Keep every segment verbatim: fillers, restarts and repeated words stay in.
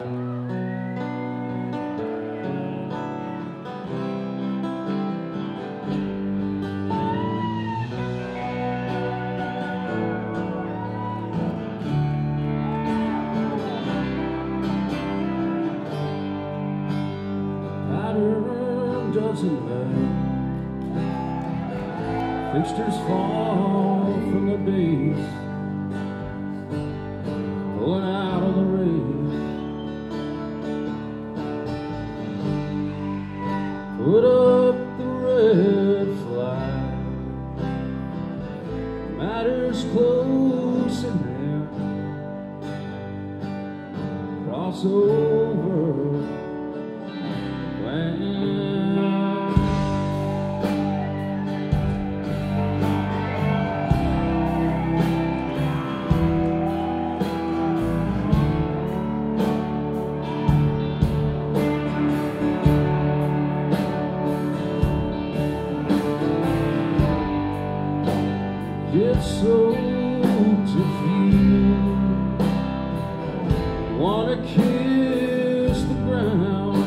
Doesn't matter. Fixtures fall from the base, pulling out of the race. Put up the red flag. Matters close in hand. Cross over. When it's so to feel, wanna kiss the ground,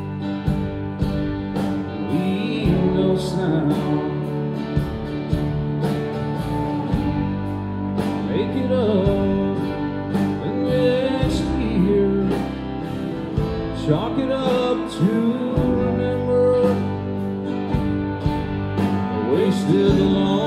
leave no sound, make it up the next year, chalk it up to remember, wasted long.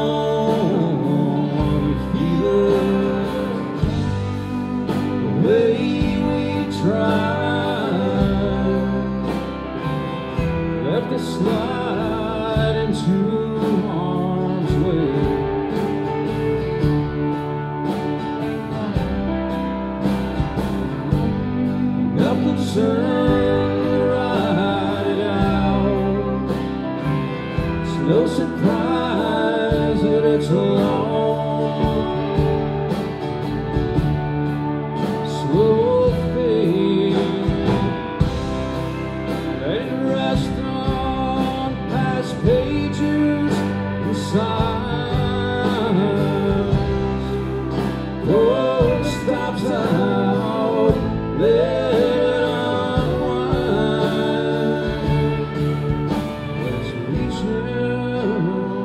Slide into harm's way. Enough concern to ride it out. It's no surprise that it's a long, slow fade. Let it rest on pages and signs. Oh, it stops out, let it unwind. When it's reaching,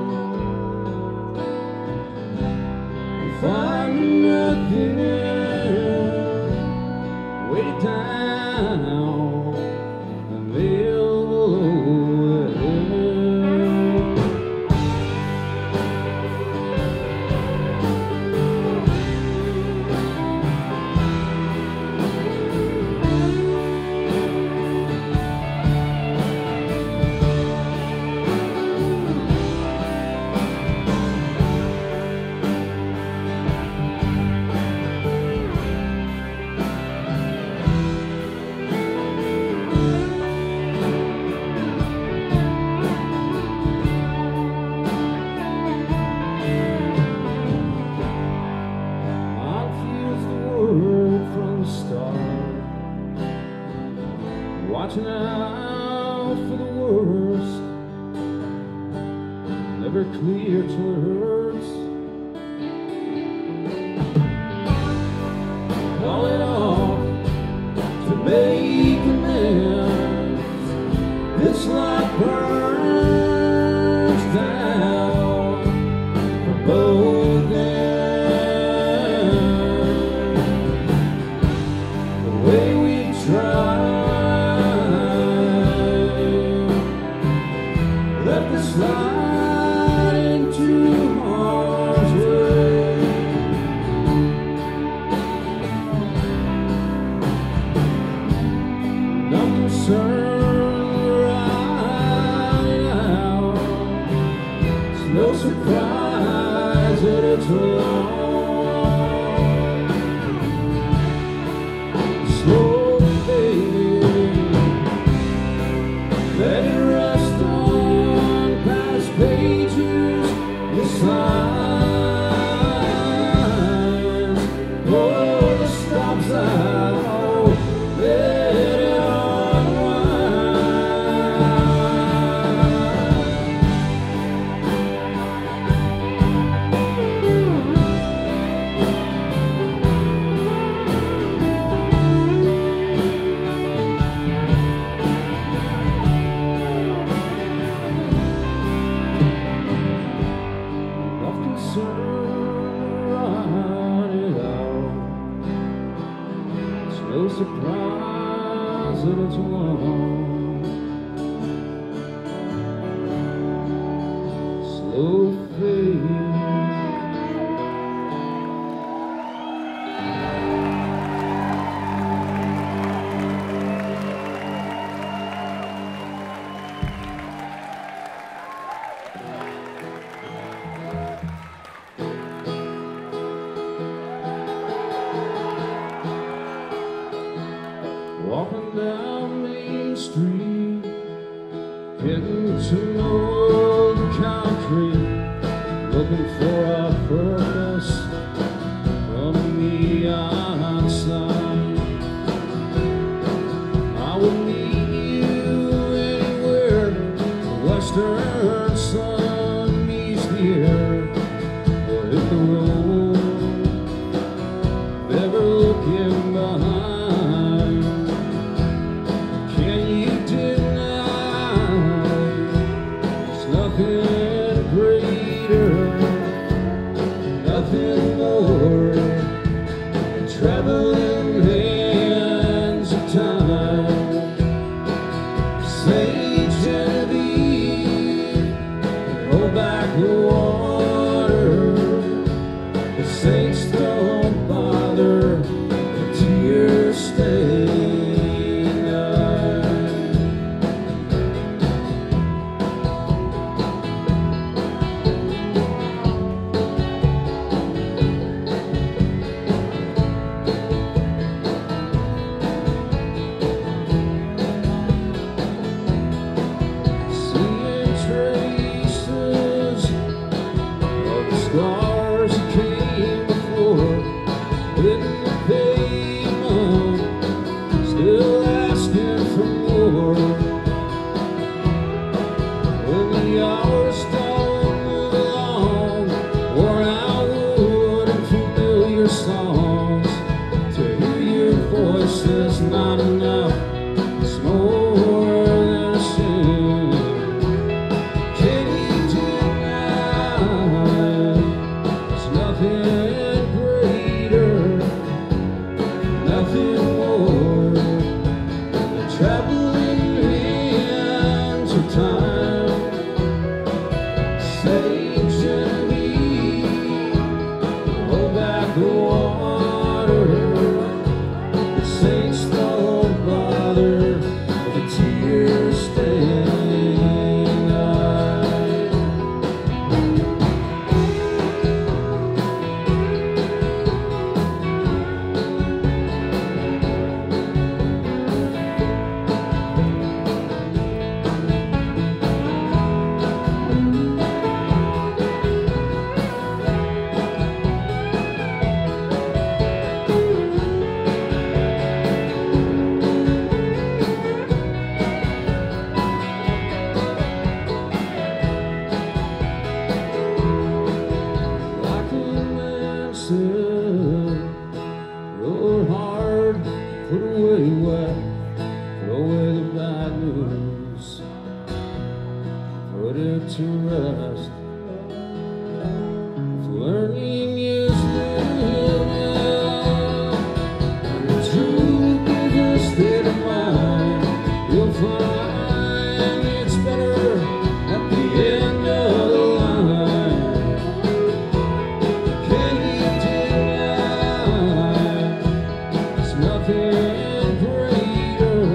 find nothing, weight it down, and they'll watching out for the worst, never clear till it hurts. Call it off to make amends. This life burns down for both ends. The way we try. Slide into harm's way. No concern right out. It's no surprise that it's long, slow fading. Let it rest on pages, the signs. Oh, the stops out, let it unwind. Getting to know the country, looking for a purpose from the outside. I will meet you anywhere the western sun meets the air. We'll hit the road, never looking behind. Can you deny there's nothing greater, nothing more than traveling hands of time? Saint Genevieve, roll back the water. The saints don't bother, the tears stay. Stars that came before, hitting the pavement, still asking for more. When the hours don't move along, worn out wood and familiar songs, to hear your voice is not enough, it's more than a shame. Can you deny nothing greater, nothing more than traveling hands of time? Saint Genevieve, roll back the water. The saints don't bother, the tears stay. Roll hard, put away wet, throw away the bad news, put it to rest. If learning is living, and truth is a state of mind, you'll find it's better at the end of the line. Can you deny there's nothing greater,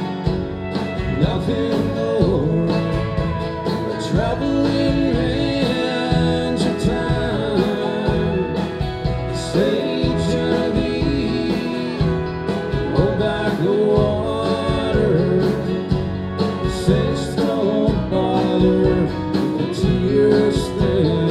nothing more than traveling hands of time? Saint Genevieve, roll back the water. The saints don't bother, the tears stay.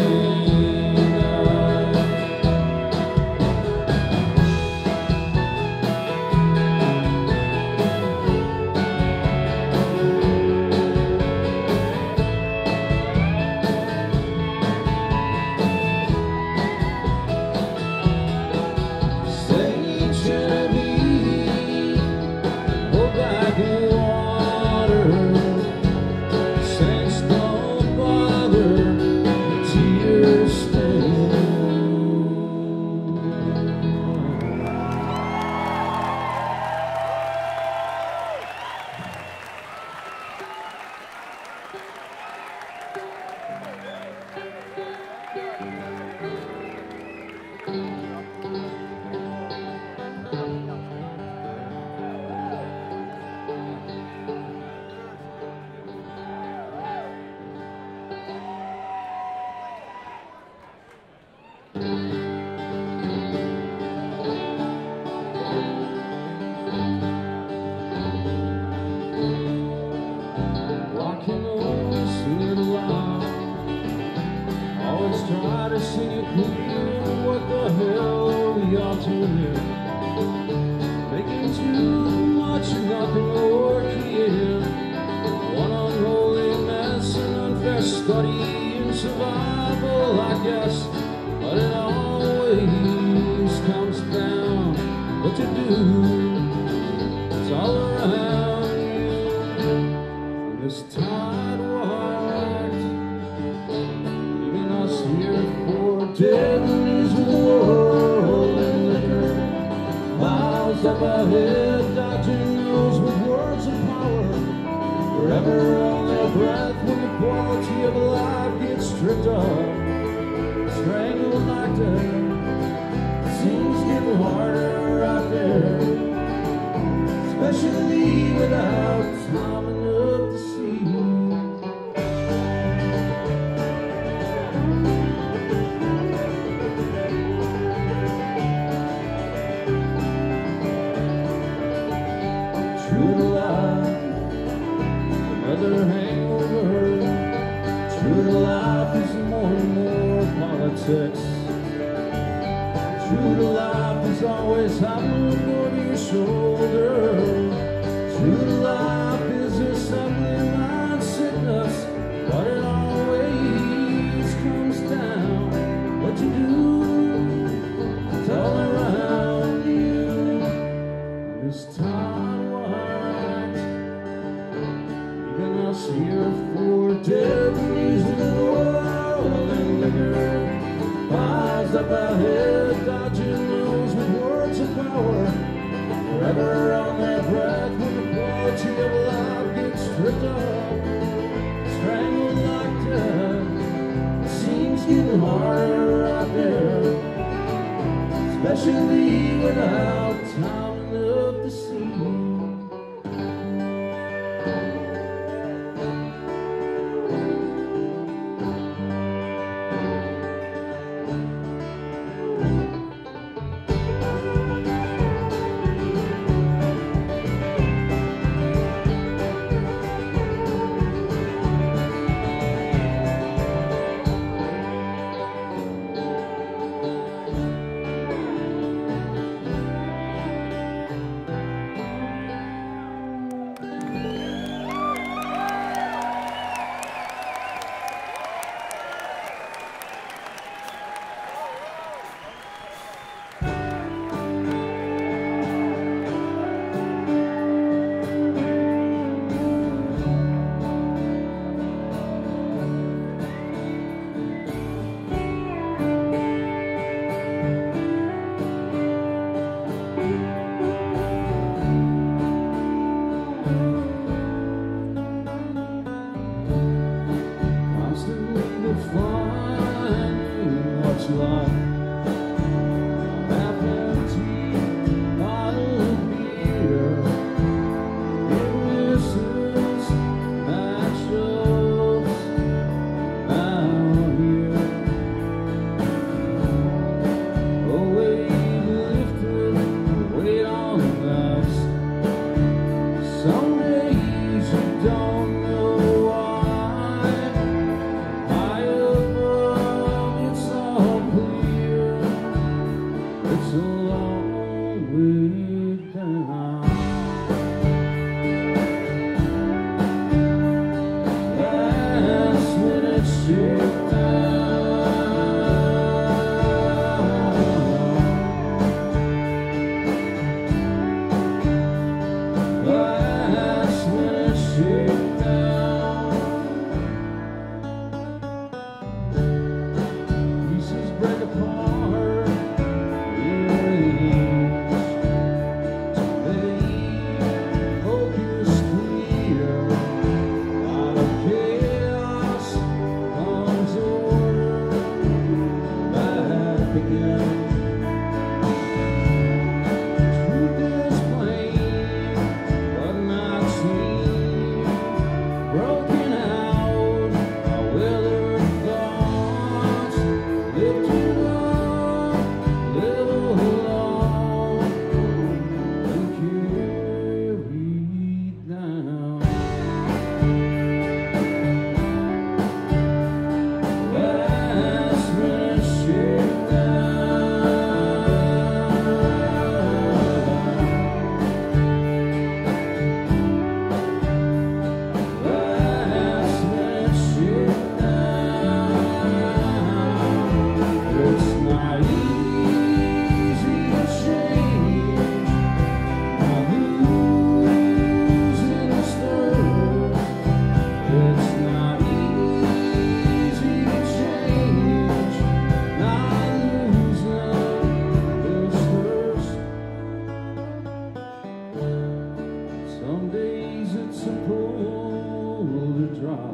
always try to see you clear. What the hell are we all doing here? Making too much and nothing more clear. One unholy mess, an unfair study in survival, I guess. But it always comes down what to do. It's all around you. And this tide wide, leaving us here for dead news of the world and liquor. Miles up ahead, dodging those with words of power. Forever on their breath when the quality of life gets stripped up. Strangled like death. Seems getting harder out there, especially without time enough to see. True to life, another hangover. True to life is more and more politics. True to life is always having over your shoulder. True to life is assembly line sickness, but it always comes down what you do. It's all around you. This time wide, leaving us here for dead news of the world and liquor. Miles up ahead, dodging those with words of power. Forever on their breath when the quality of life gets stripped up. Strangled like death. It seems getting harder out there, especially without time enough to see. Comes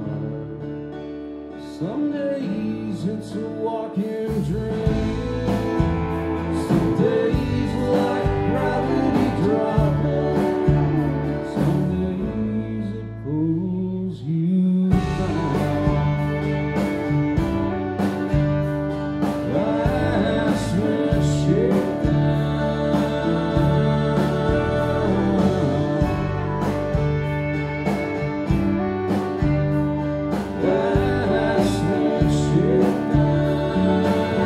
Some days it's a walking dream. Some days like gravity dropping. Some days it pulls you down. Last minute shakedown. Last minute shakedown.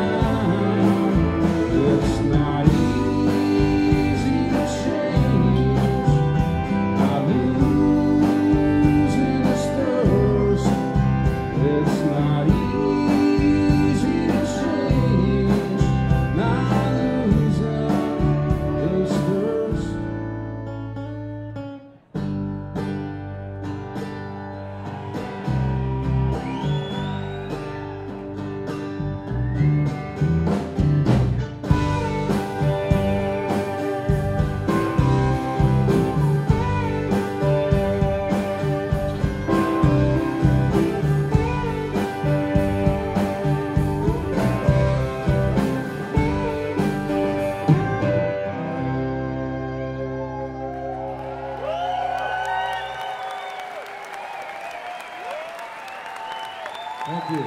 It's not easy to change. Not losing its thirst. It's not easy to change. Not losing its thirst. Thank you.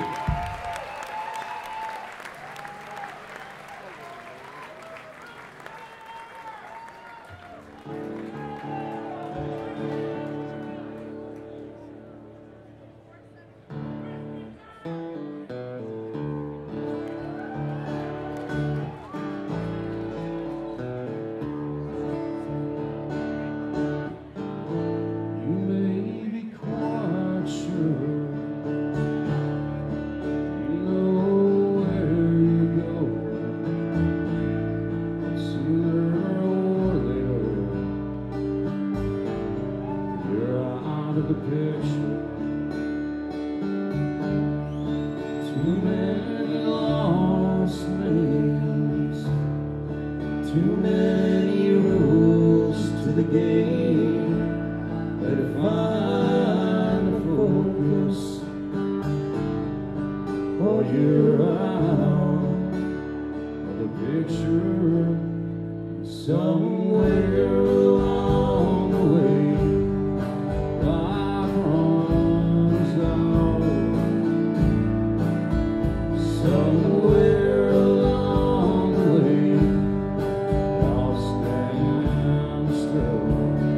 You may be quite sure you know where you go. But sooner or later, you're out of the picture. Too many lost names, too many rules to the game. Better find a focus, or you're out of the picture. Somewhere along the way, life runs out. Somewhere along the way, I'll stand still.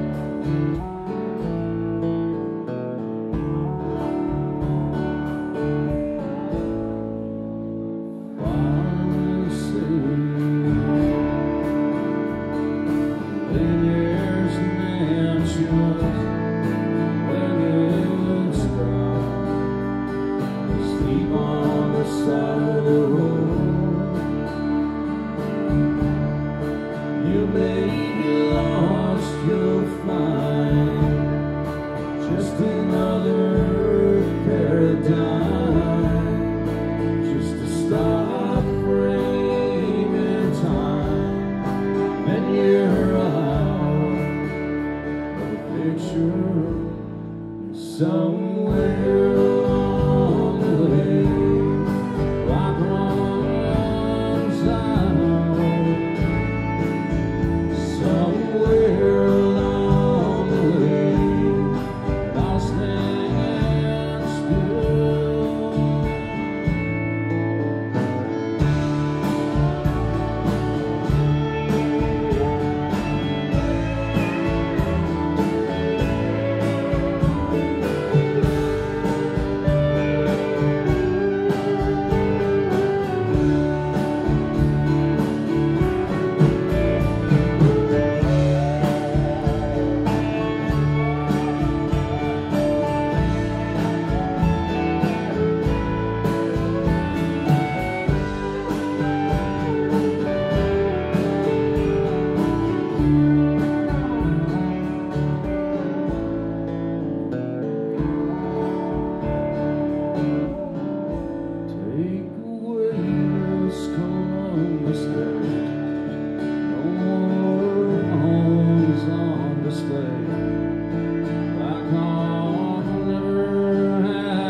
Finally see, there's mansions when it's dark. Sleep on the side of the road. You may be lost, you'll find just another paradigm. Just to stop framing time, then you're out of the picture. Somewhere along the way, life runs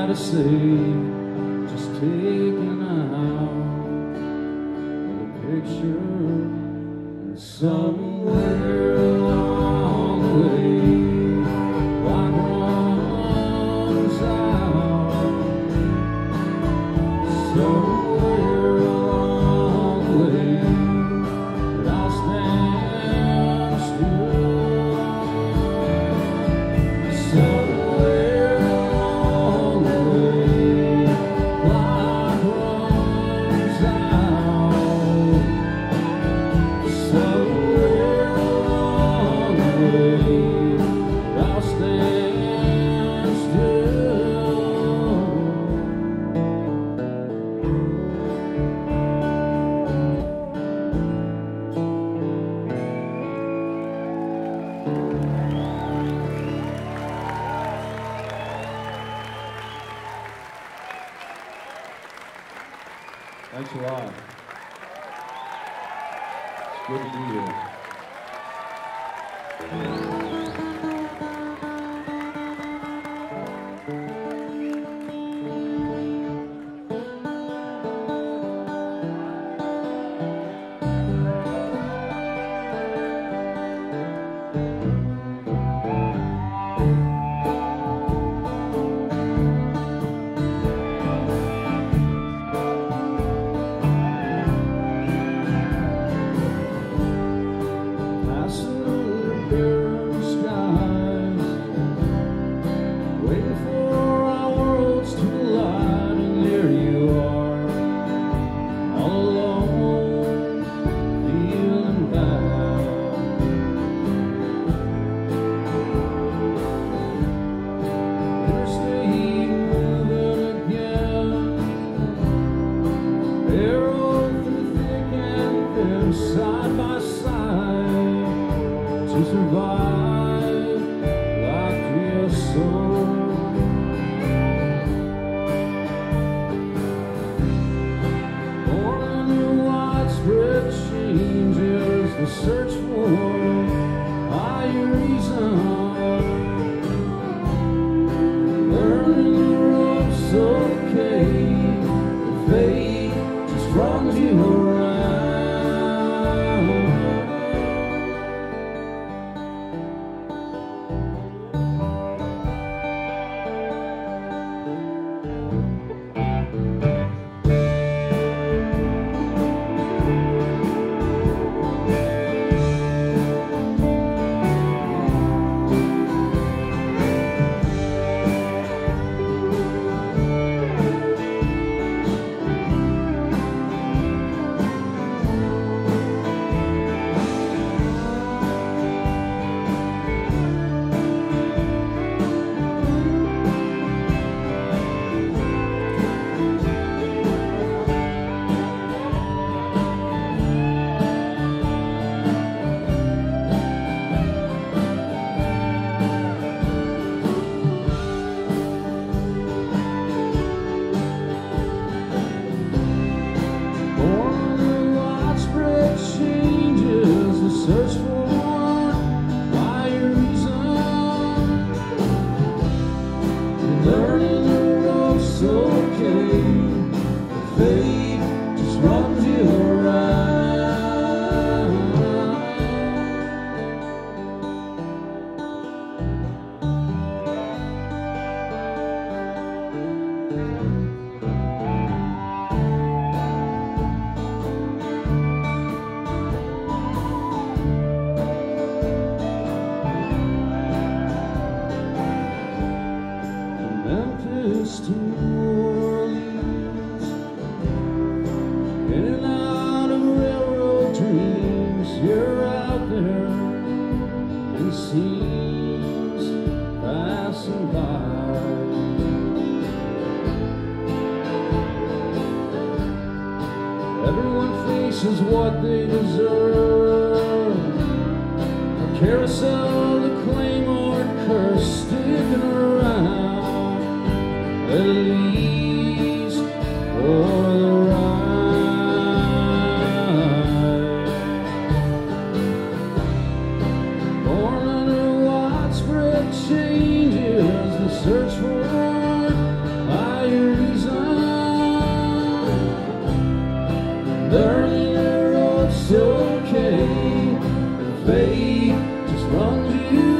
to say, just taking out the picture, and somewhere along the way, light runs out. Somewhere along the way, that I'll stand still. Somewhere along the way, light runs out. Somewhere along the way, that I'll stand still. Thanks a lot. It's good to be here. Passing over barren skies, waiting for our worlds to collide, and there you are, all alone, feeling bad. Interstate moving again, arrow through thick and thin, side by side, to survive like real soul. Born under widespread changes, the search for higher reason, learning the ropes okay, the fate just runs you around. Search for higher reason, learning the ropes okay, the fate just runs you around. Memphis to New Orleans, in and out of railroad dreams, you're out there, and scenes passing by. Everyone faces what they deserve, a carousel, the claymore curse sticking around. At least for the ride. Born under widespread changes, the search for fate just runs you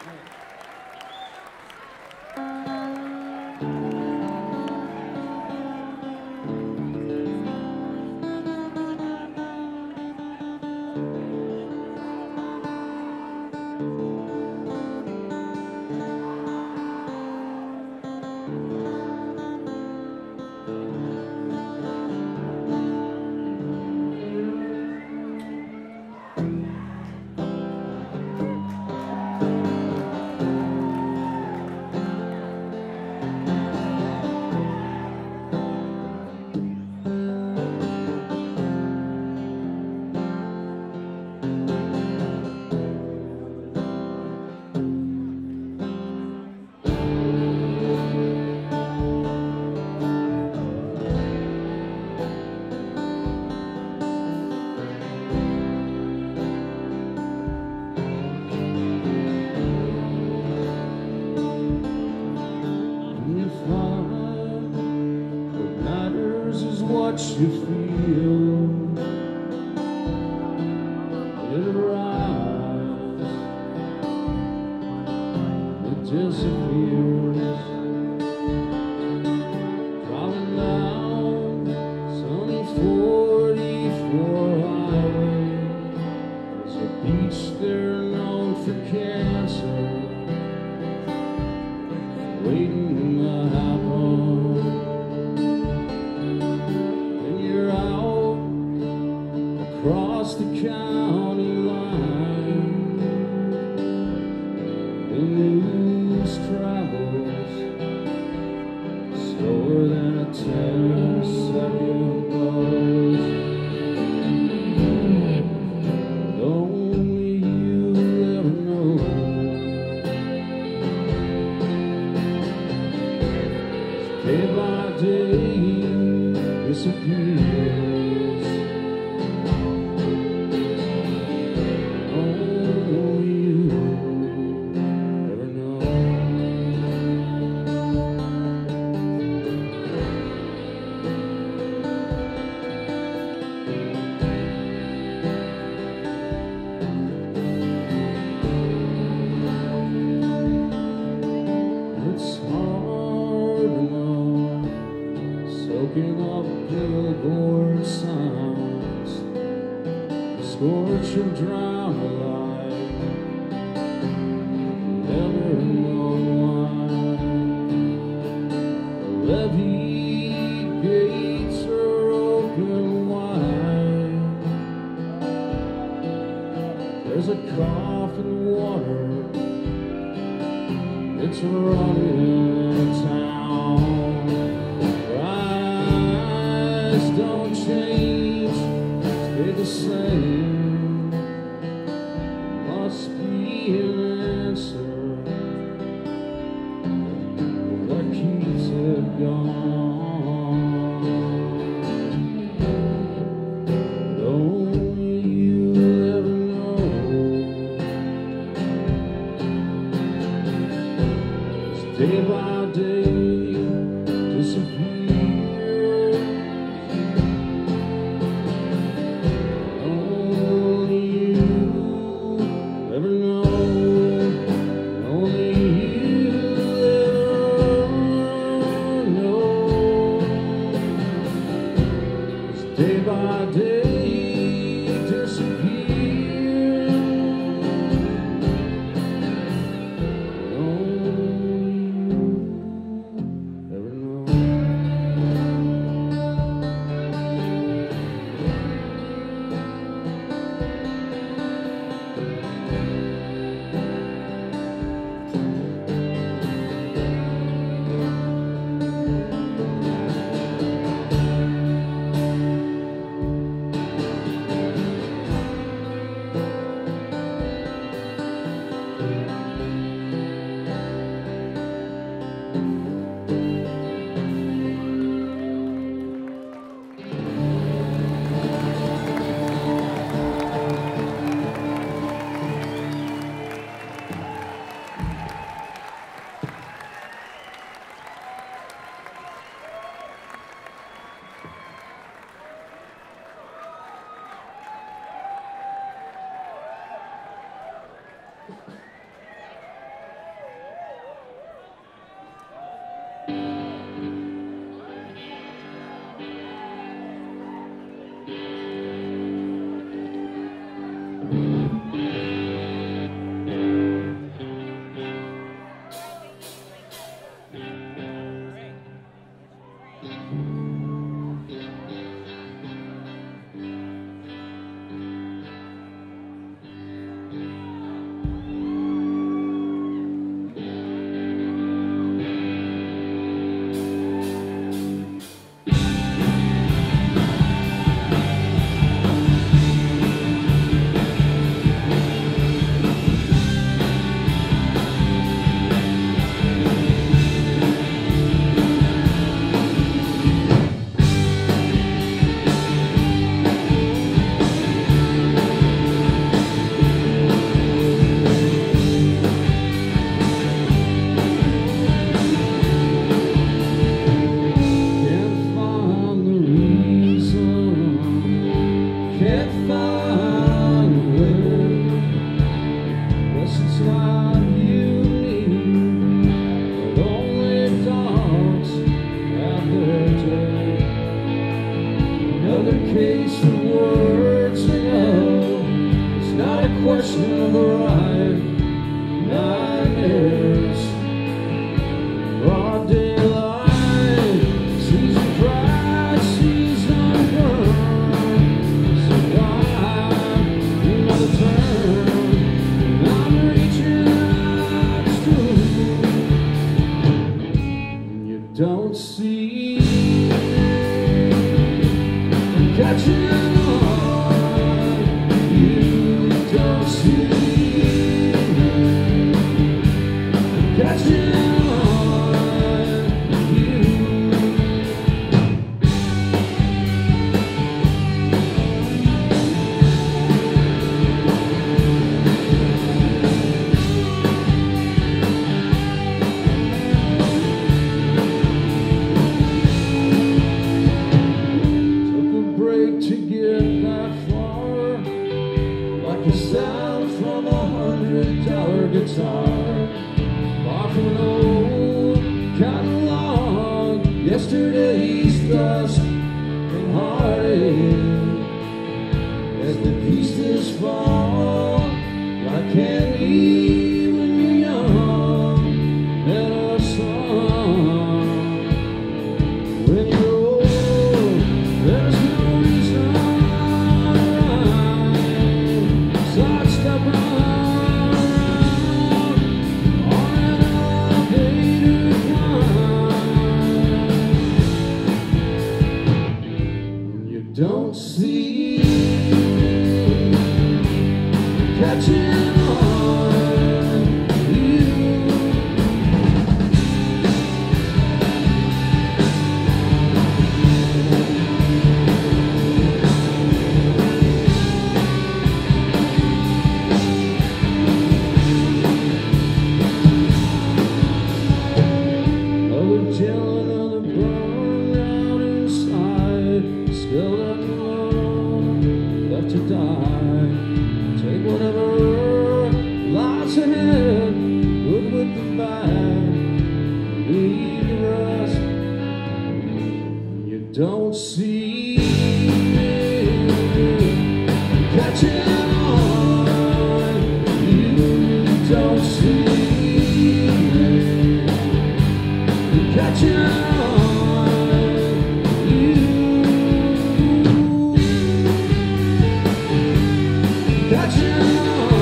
What you feel, it arrives, it disappears, crawling down sunny forty-four highway. There's a beach there known for cancer, waiting to happen. Across the county line, the news travels slower than a ten-second buzz. Only you ever know. Day by day disappears. Soaking up billboard signs, the scorch of drown alive, never known why. The levee gates are open wide. There's a cough in the water, it's running town. Don't change, stay the same. Must be an answer. What keeps it gone? Only you ever know. It's day by day disappear. Day by day disappear. Only you yesterday's dust and heartache as the pieces fall like candy when you're young. Let us song. When you're old, there's no reason so I'd stop around on an elevator climb. You don't see catching on you. Another jail, another burn out inside. Still left alone, left to die. Take whatever lies ahead, good with the bad, leave the rest. You don't see me catching on. You don't see me catching on. You catching on.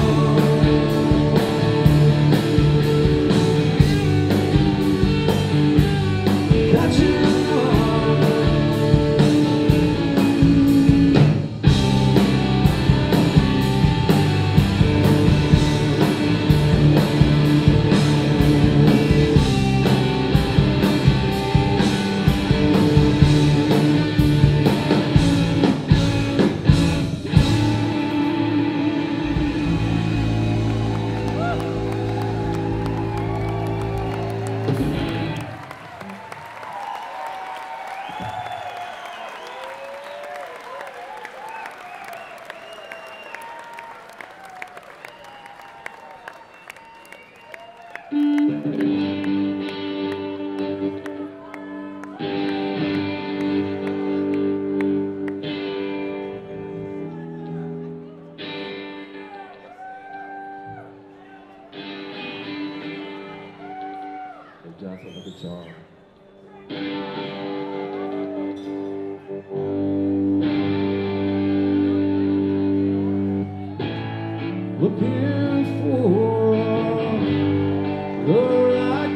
The death of the guitar. Looking for the right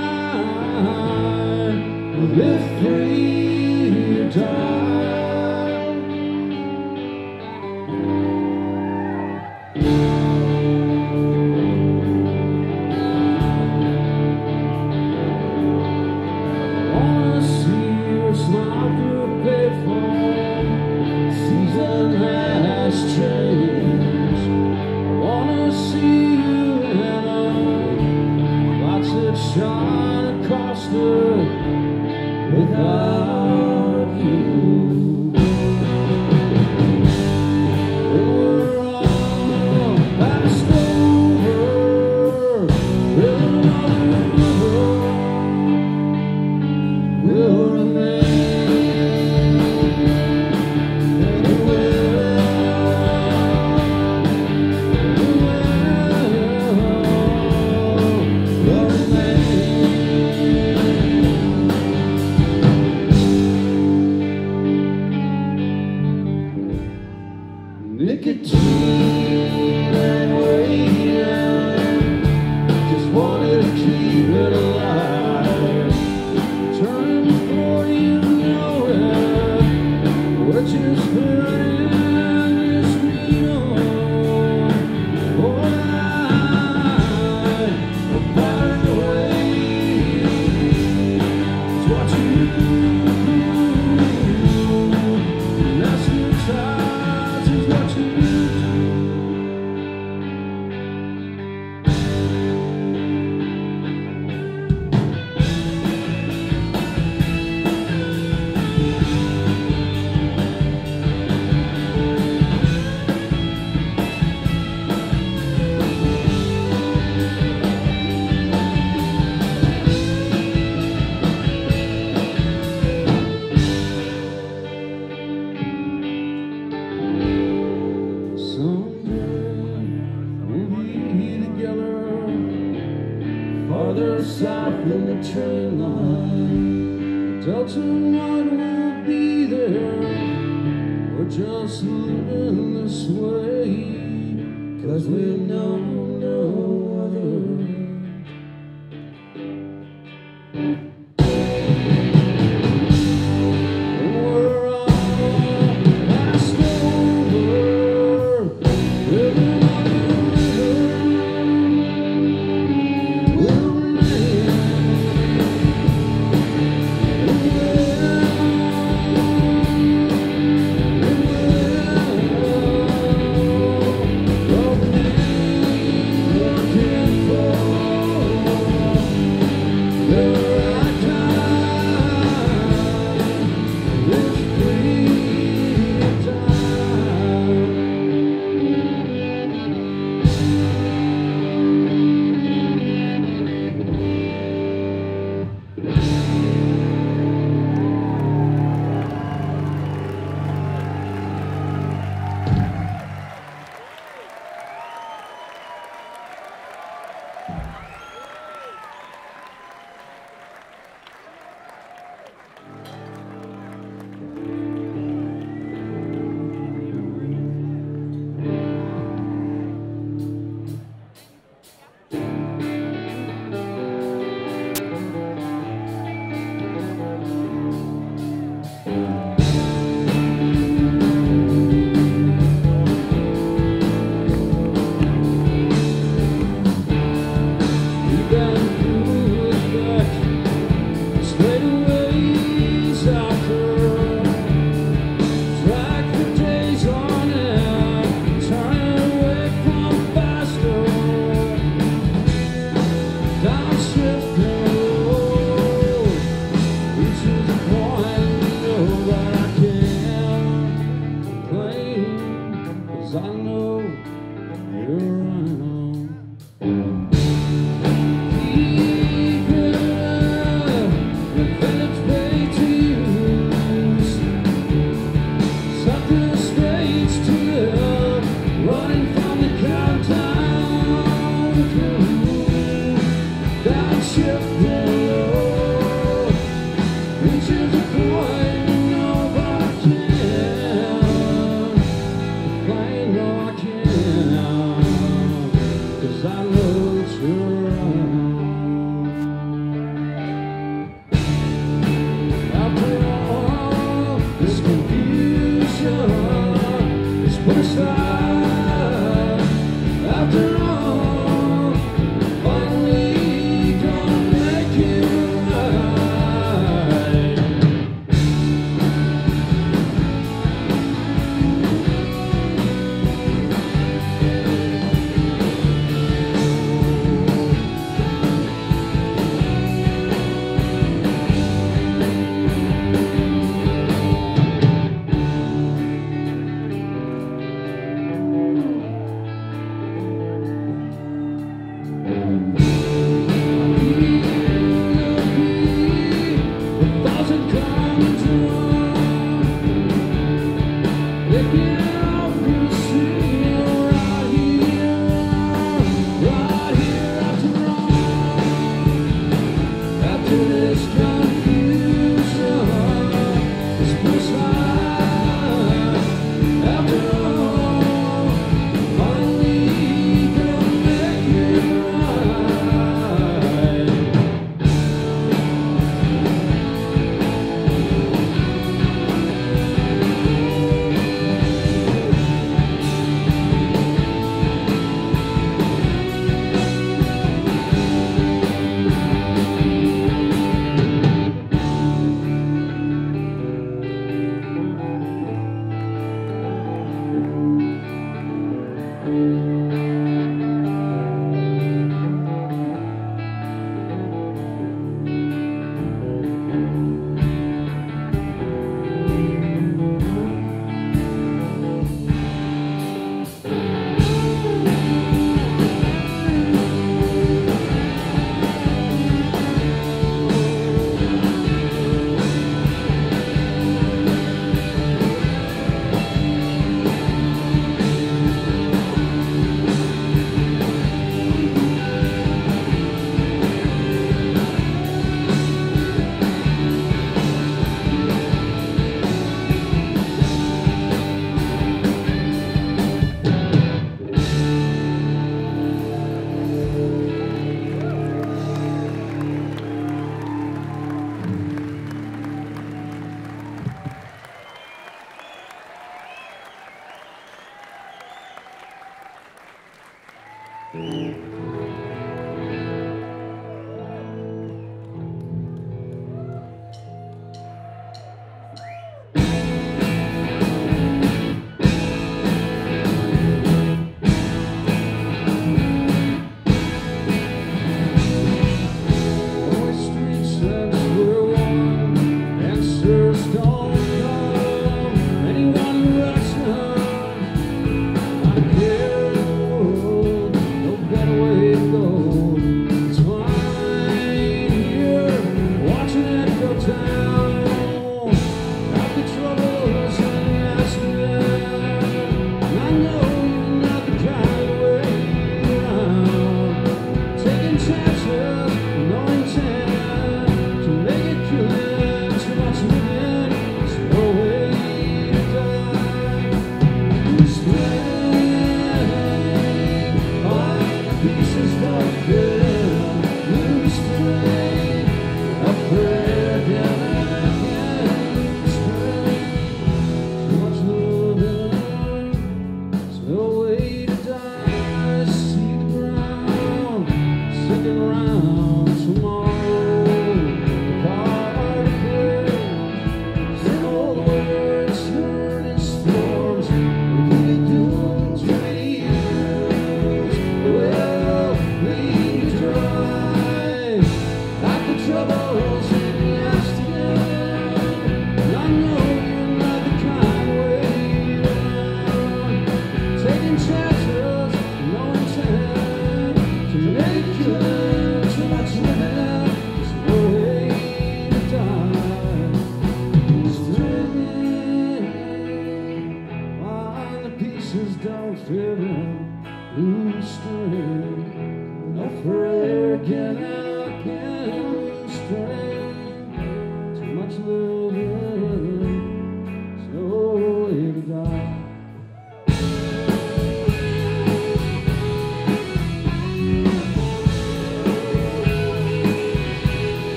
kind, live free or die. Wanna see your smile through a payphone. Season has changed. Wanna see you and I, lights that shine across the without you. We're all passed over, will another river will remain, and it will. Nicotine and waiting, just wanted to farther south than the train line. Delta one will be there. We're just living this way, 'cause we know no other. We're all passed over, living on the river. We'll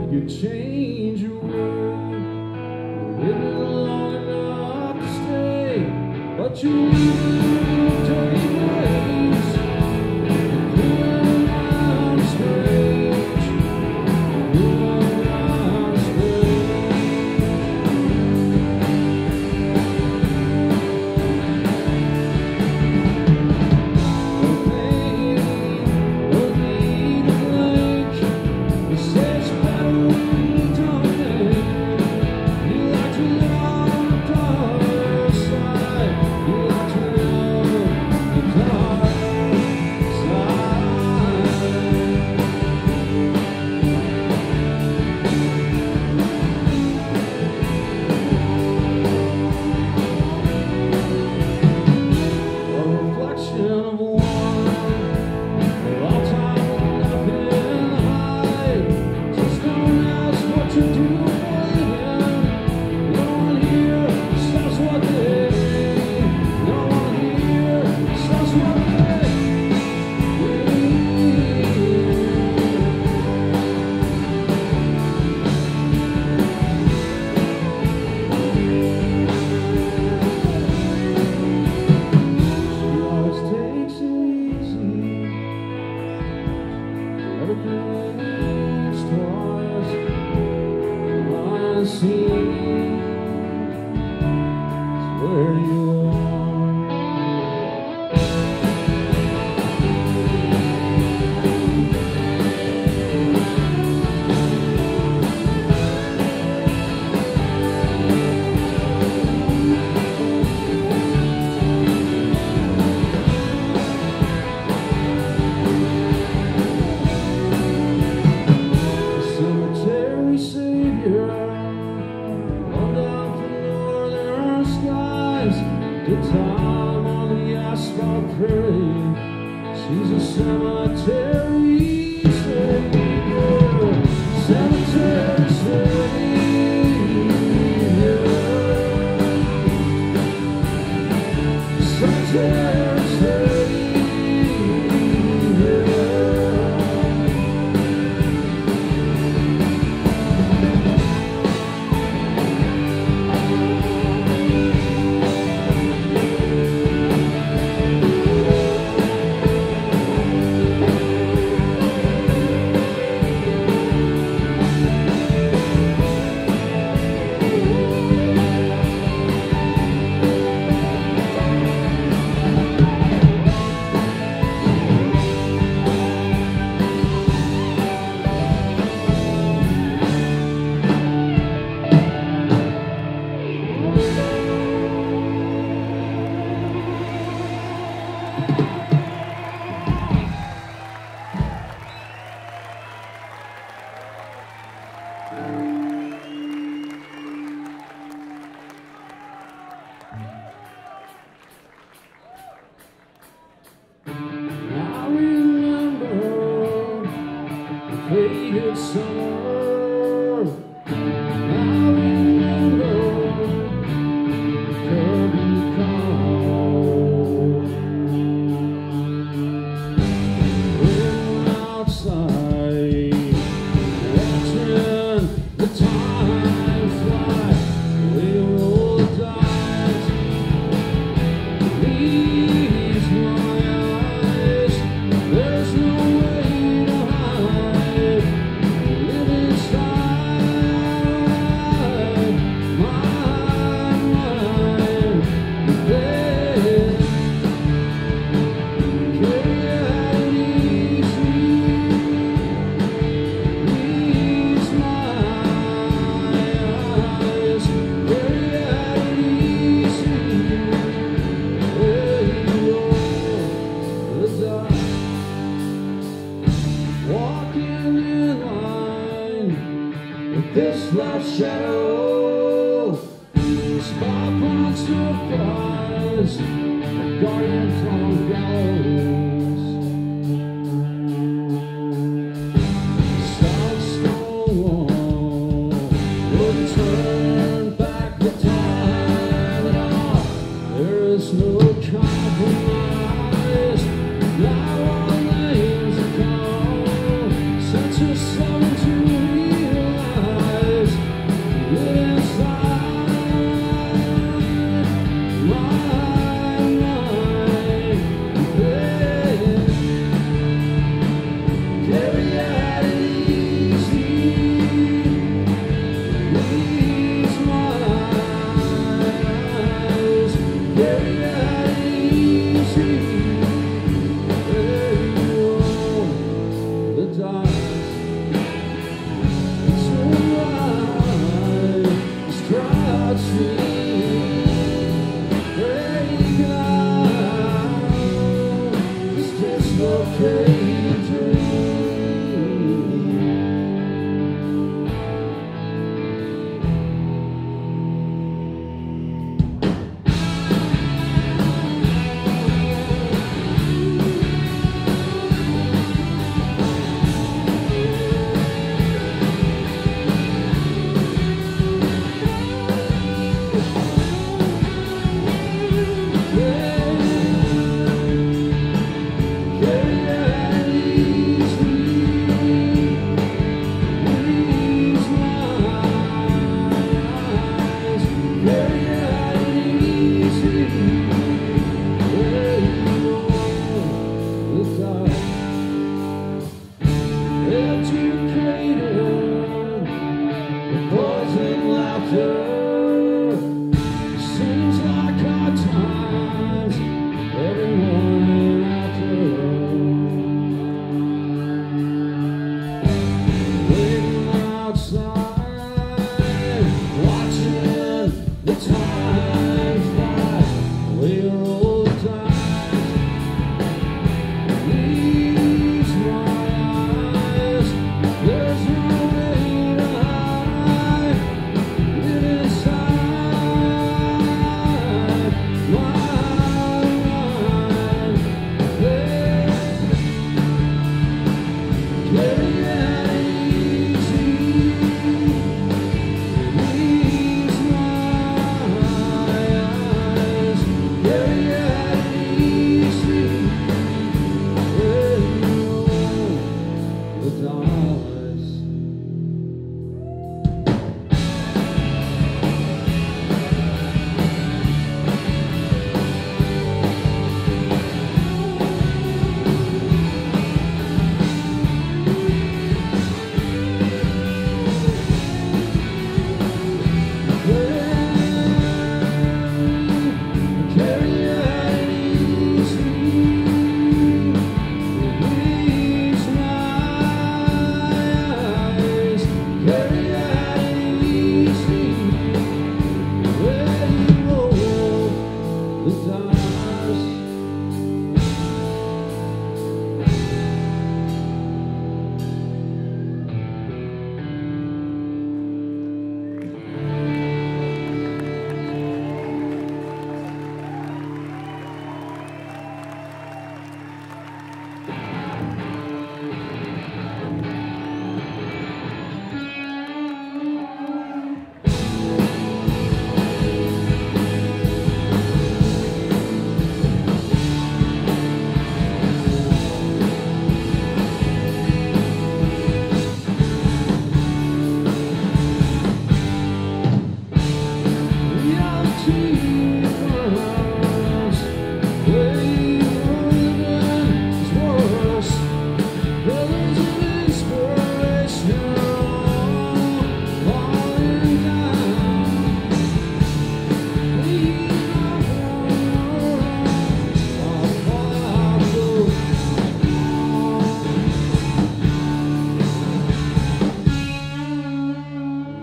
You change your way, living long enough to stay, but you leave dirty ways, moving around strange, moving around strange. The pain will lead a lake. You say it's better when you don't think. You like to live on the dark side. You like to live the dark side. A reflection of one, a long time with nothing to hide. Just don't ask what you do waiting. No one here stops what they need. No one here stops what they need. She always takes it easy. Everything thinks twice. I see it's where you are. Cemetery savior, on down from northern skies, the time on the asphalt prairie. She's a cemetery savior, cemetery savior, cemetery savior. I remember the faded summer. I remember the curtain call. Waiting outside, watching the time fly. We roll the dice. Leaves my eyes. There's no way to hide. Live inside my mind. Bed. Carry out easy. Leaves my eyes. Carry out easy. Walking in line with this last shadow, spot on surprise, a guardian from gallows. Solid stone wall wouldn't turn back the time at all. There is no compromise. Now our names are called. Such a song to realize.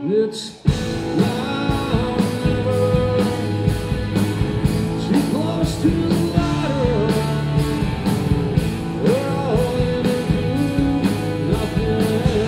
It's now or never, too close to the ladder. We're all in it, do nothing.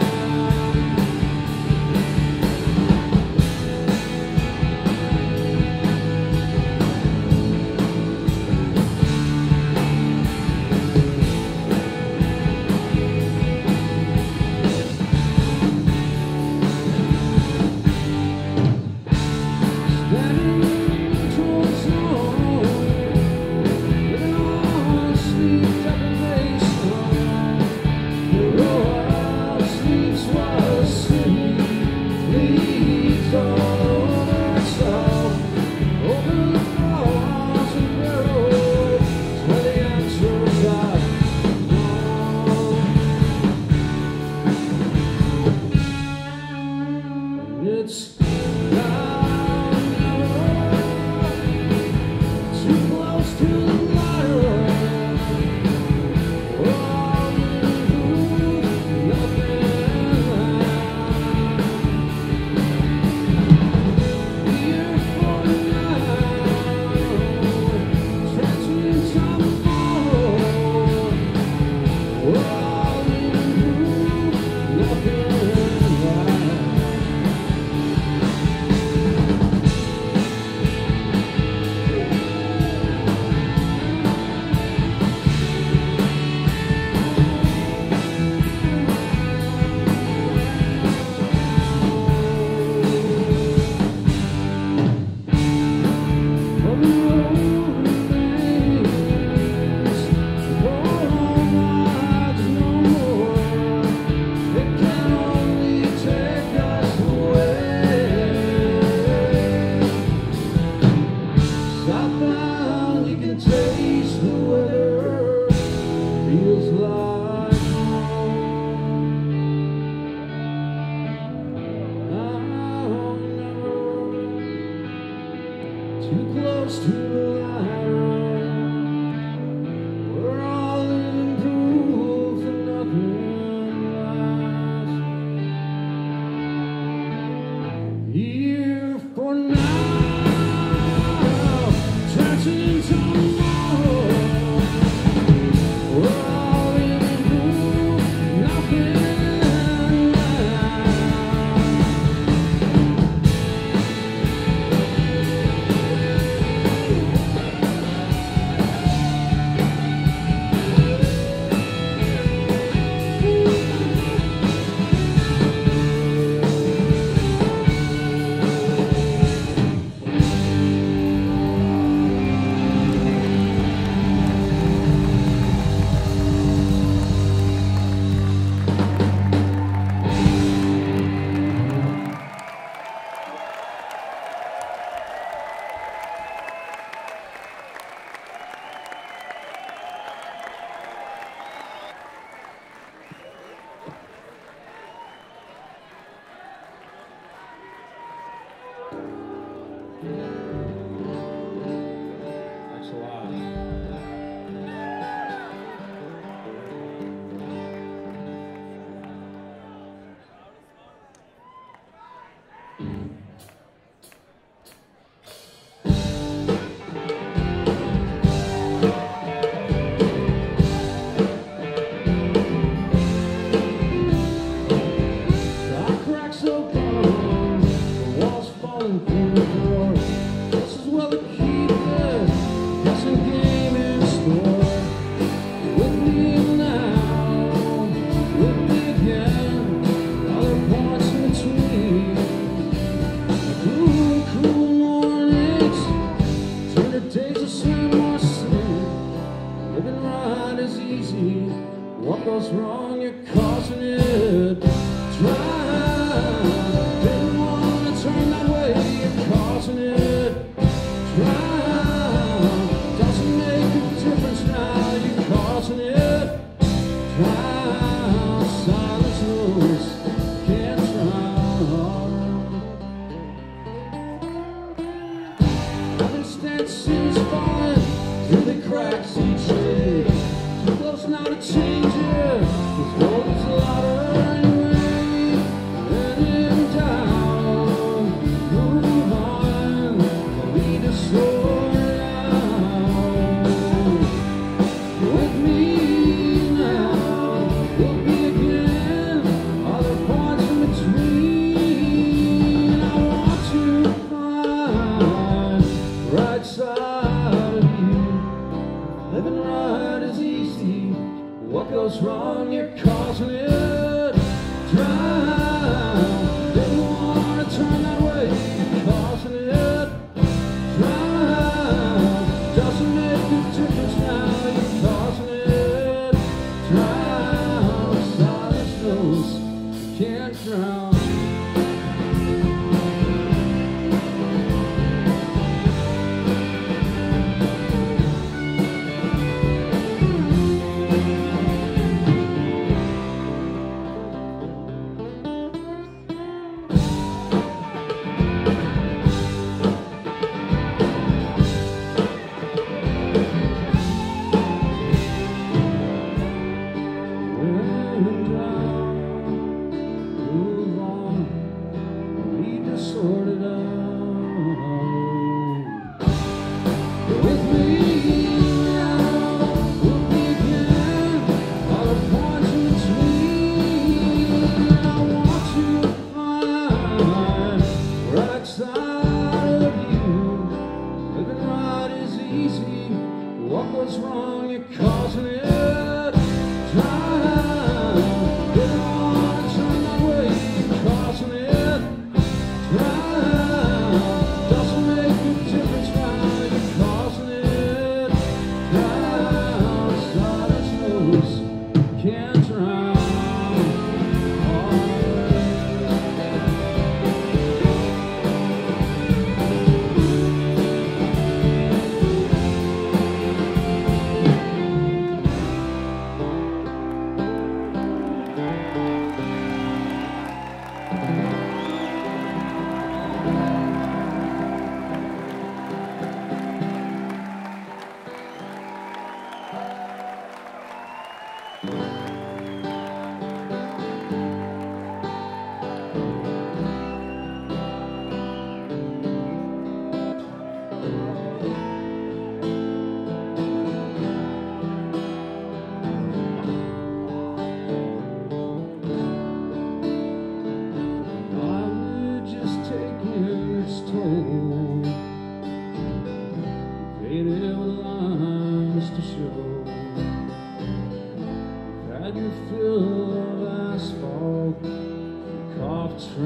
It's now or never, too close to the ladder. We're all in nothing. Here for now, stretching tomorrow. We're all in nothing. Too close to the line. We're all living proof that nothing lasts. Here for now, touching tomorrow. We're all living proof nothing lasts. Thanks a lot. The cracks open, the walls falling through the floor. This is where the key is. There's a game in store. With me now, with me again. Other points in between. Cool, cool mornings turn to days of sin or sin. Living right is easy. What goes wrong, you're causing it. Try, didn't want to turn that way. You're causing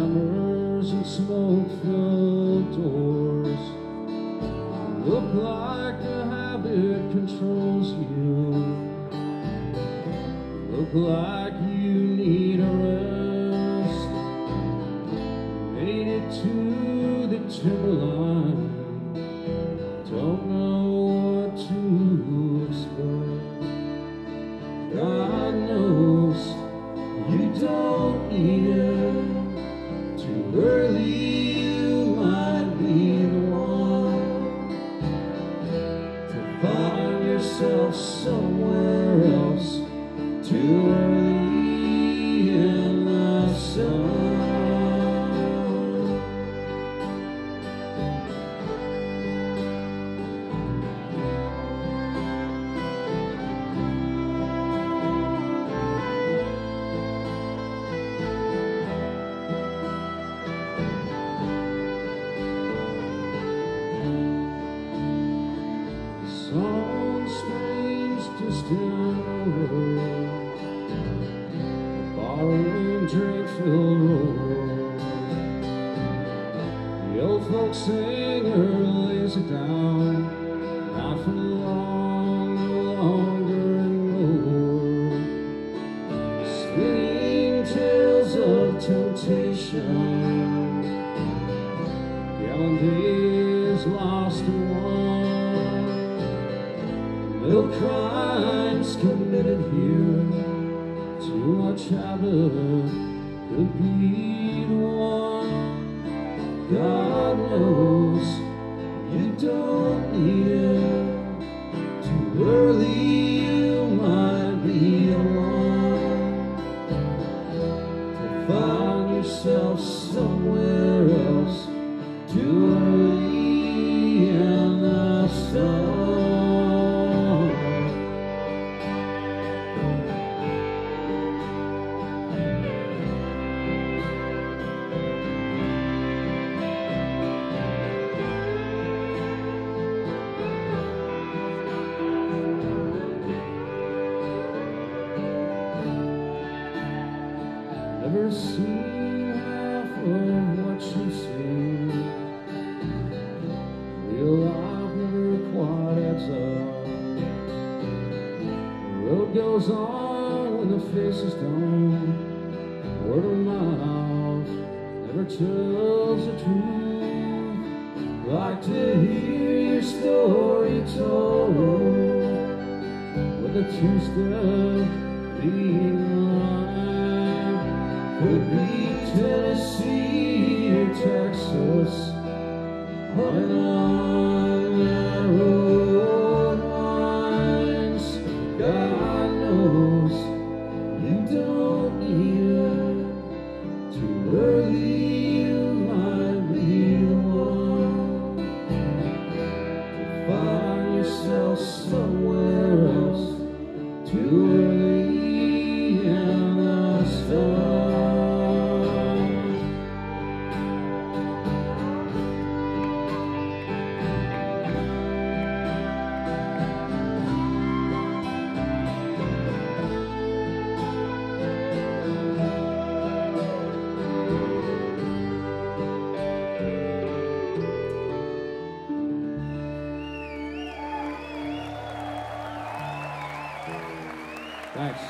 hammers and smoke-filled doors. Look like a habit controls you. Look like you need a rest. Made it to the timberline. Don't know what to expect. God knows you don't need it. Too early you might be the one to find yourself somewhere else. Too early in the sun. Some strange distant road, borrowing drink-filled road. The old folk singer lays it down, not for long, no longer and more. Spinning tales of temptation, gallon days lost and won. No crimes committed here, too much habit could be the one. God knows you don't need it. Too early you might be the one to find yourself somewhere else. Too early in the sun. Never seen half of what you see. Real life never quite adds up. The road goes on when the faces don't. Word of mouth never tells the truth. Like to hear your story told with a two-step leading line. Could be Tennessee or Texas, running on narrow lines. God knows you don't need it. Too early you might be the one to find yourself somewhere else. Too early in the sun. Thanks.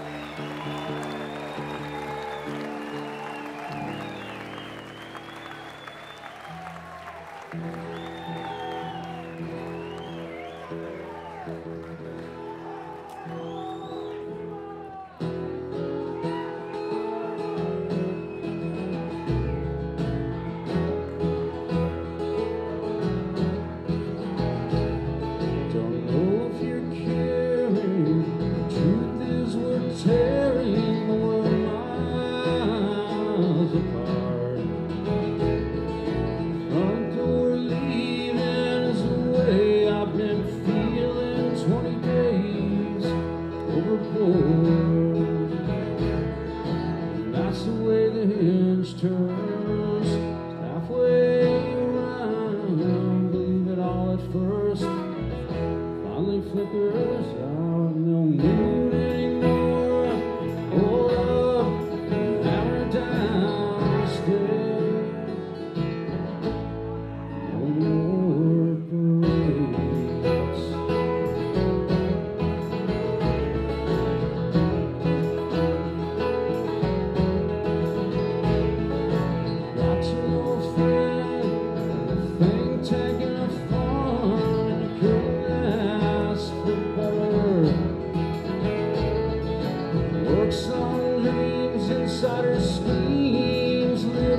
Don't know if you're caring. Truth is we're tearing the world miles apart. Front door leads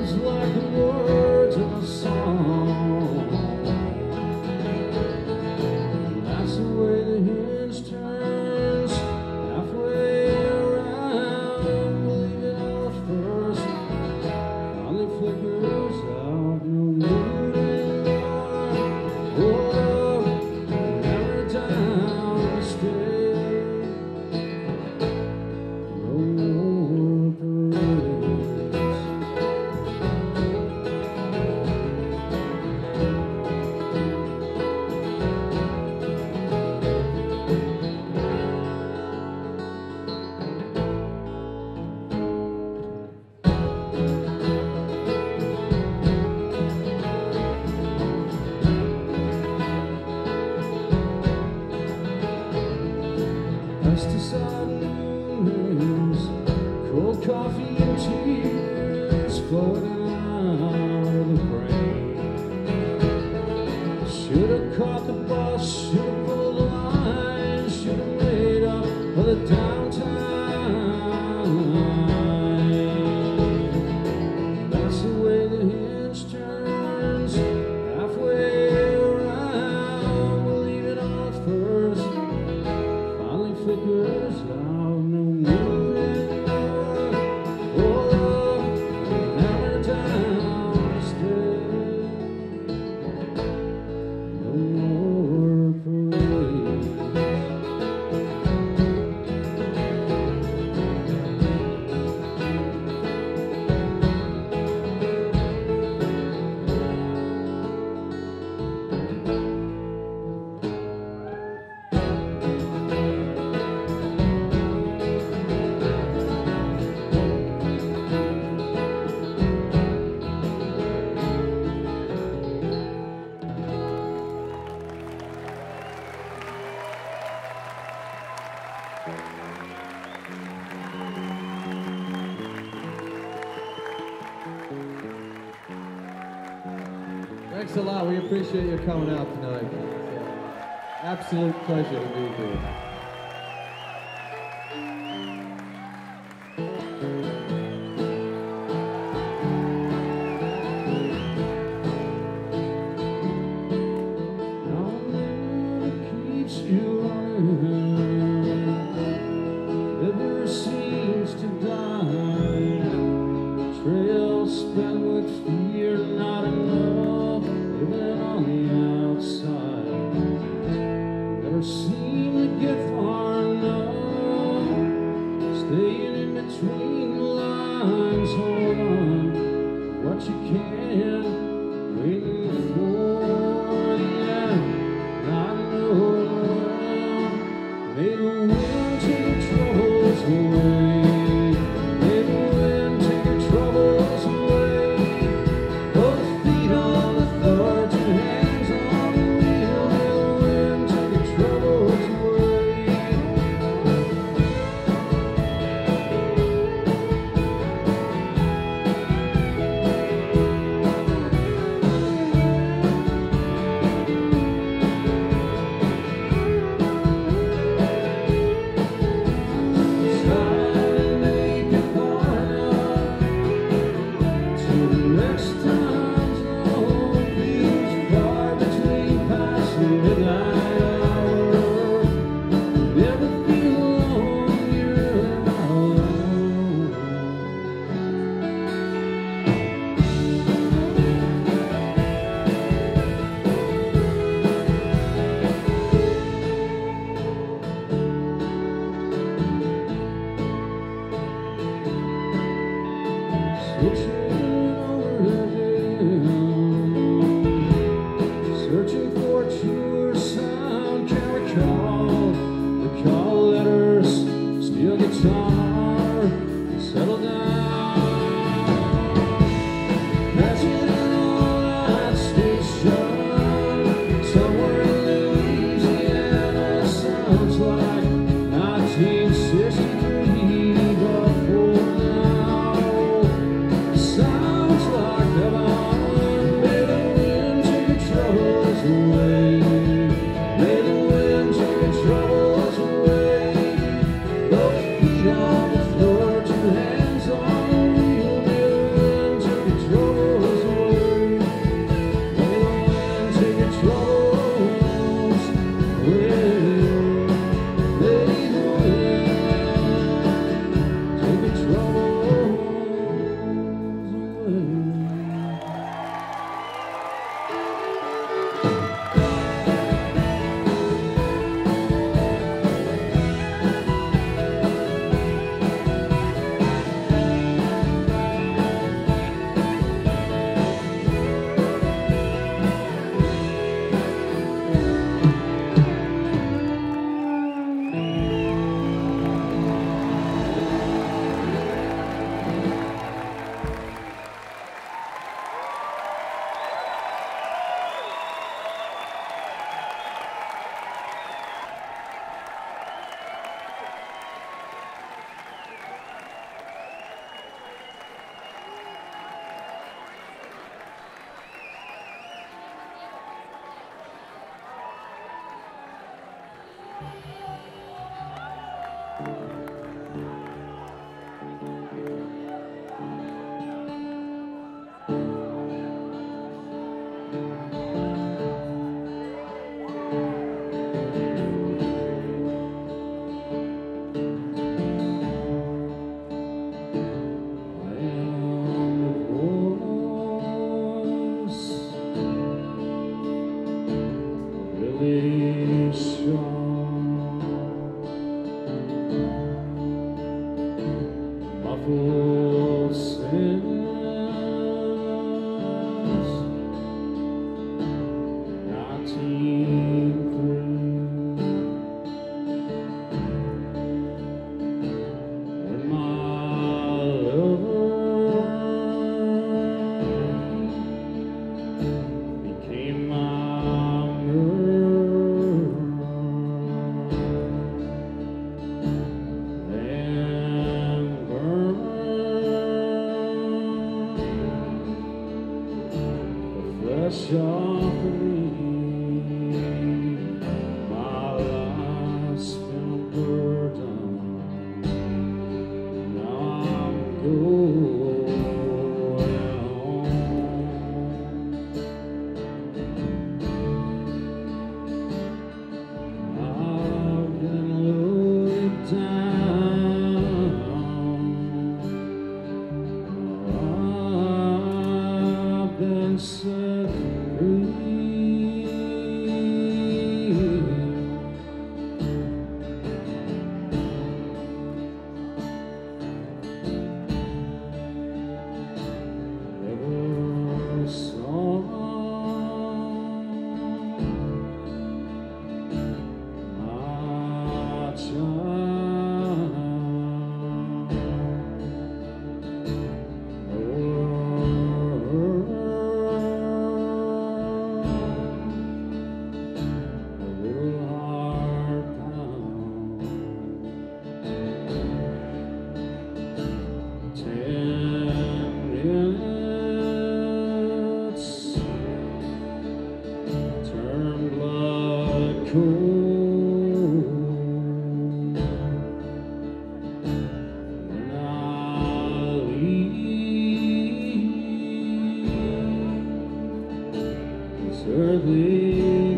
sounds like the words of a song. That's the way the hinge turns halfway around. Believe it all at first, finally flickers out. No mood anymore. Oh, never down to stay. No more parades. Pesticide news, cold coffee and tears floating out of the brain. Should've caught the bus, should've pulled the line, should've made up for the downtime. That's the way the hinge turns halfway around. We'll leave it off first, finally flickers out. No mood anymore. Oh, never down to stay. No more parades. Thanks a lot. We appreciate you coming out tonight. It's an absolute pleasure to be here. Keeps you running, never seems to die. Trail spent with fear, not enough, living on the outside. Never seem to get far enough, staying in between the lines. Hold on, what you can, waiting for the end. I know may the wind take your troubles away. May the wind take your troubles away. Both feet on the floor, two hands on the wheel. May the wind take your troubles away. Searching for a truer sound, can't recall the call letters, steel guitar, settle down. Catching an all-night station somewhere in Louisiana. Sounds like nineteen sixty-three, but for now, sounds like heaven. May the wind take your troubles away. May the wind take your troubles away. Both feet on the floor, two hands on the wheel. May the wind take your troubles away. wash off of me. My life's been a burden. Now I'm going home. I've been loaded down. I've been set free. Never saw my child. Earthly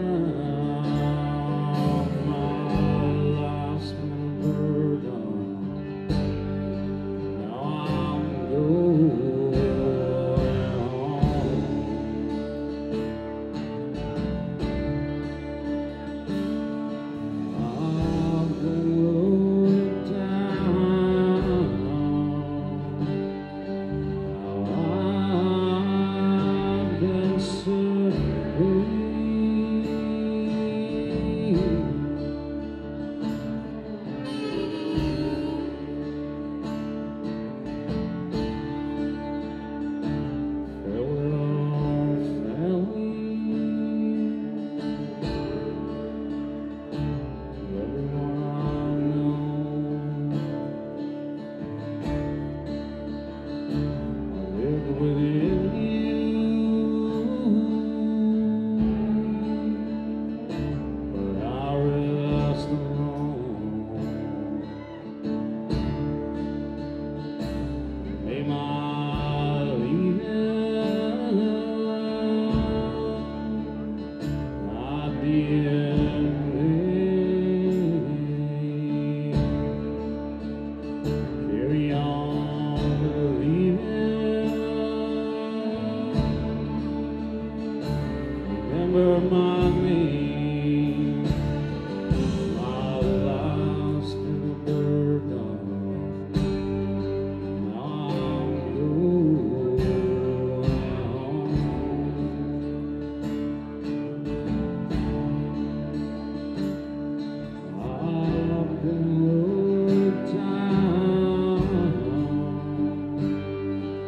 ground, my life's been a burden. Now I'm going home. I've been loaded down. I've been set free. Farewell, family. Everyone I know. I lived within you, but I rest alone. May my leaving not be in vain. Carry on believing. Remember my name. My life's been a burden. Now I'm going home. I've been loaded down.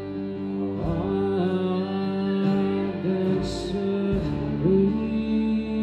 I've been set free.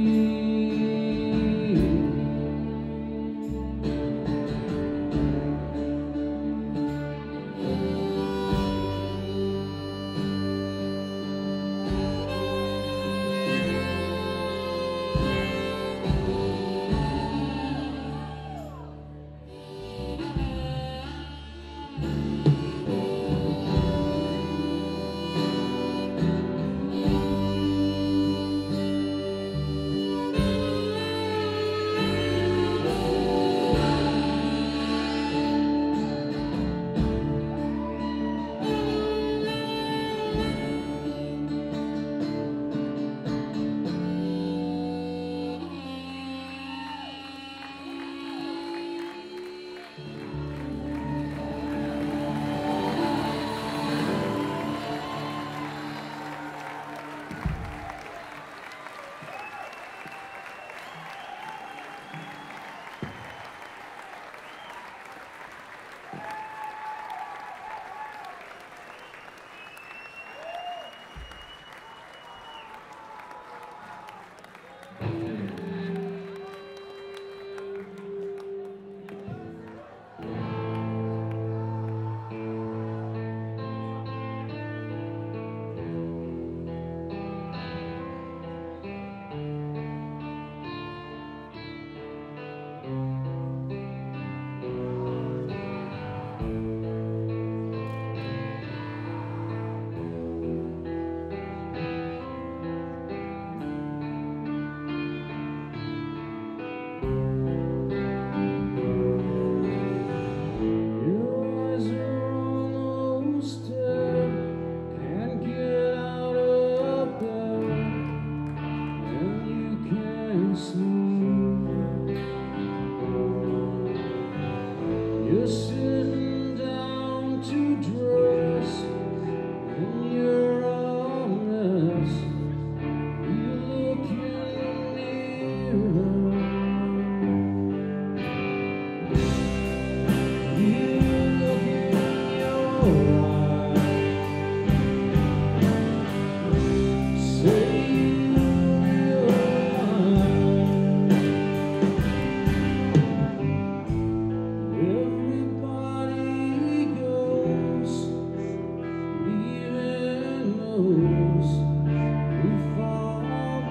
knows who fall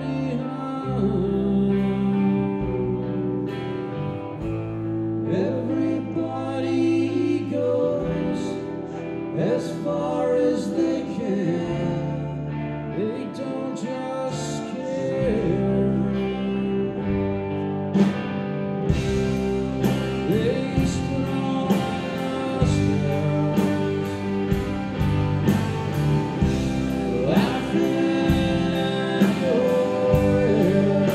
behind. Everybody goes as far as they can. They don't just care. They stood on us laughing at your end.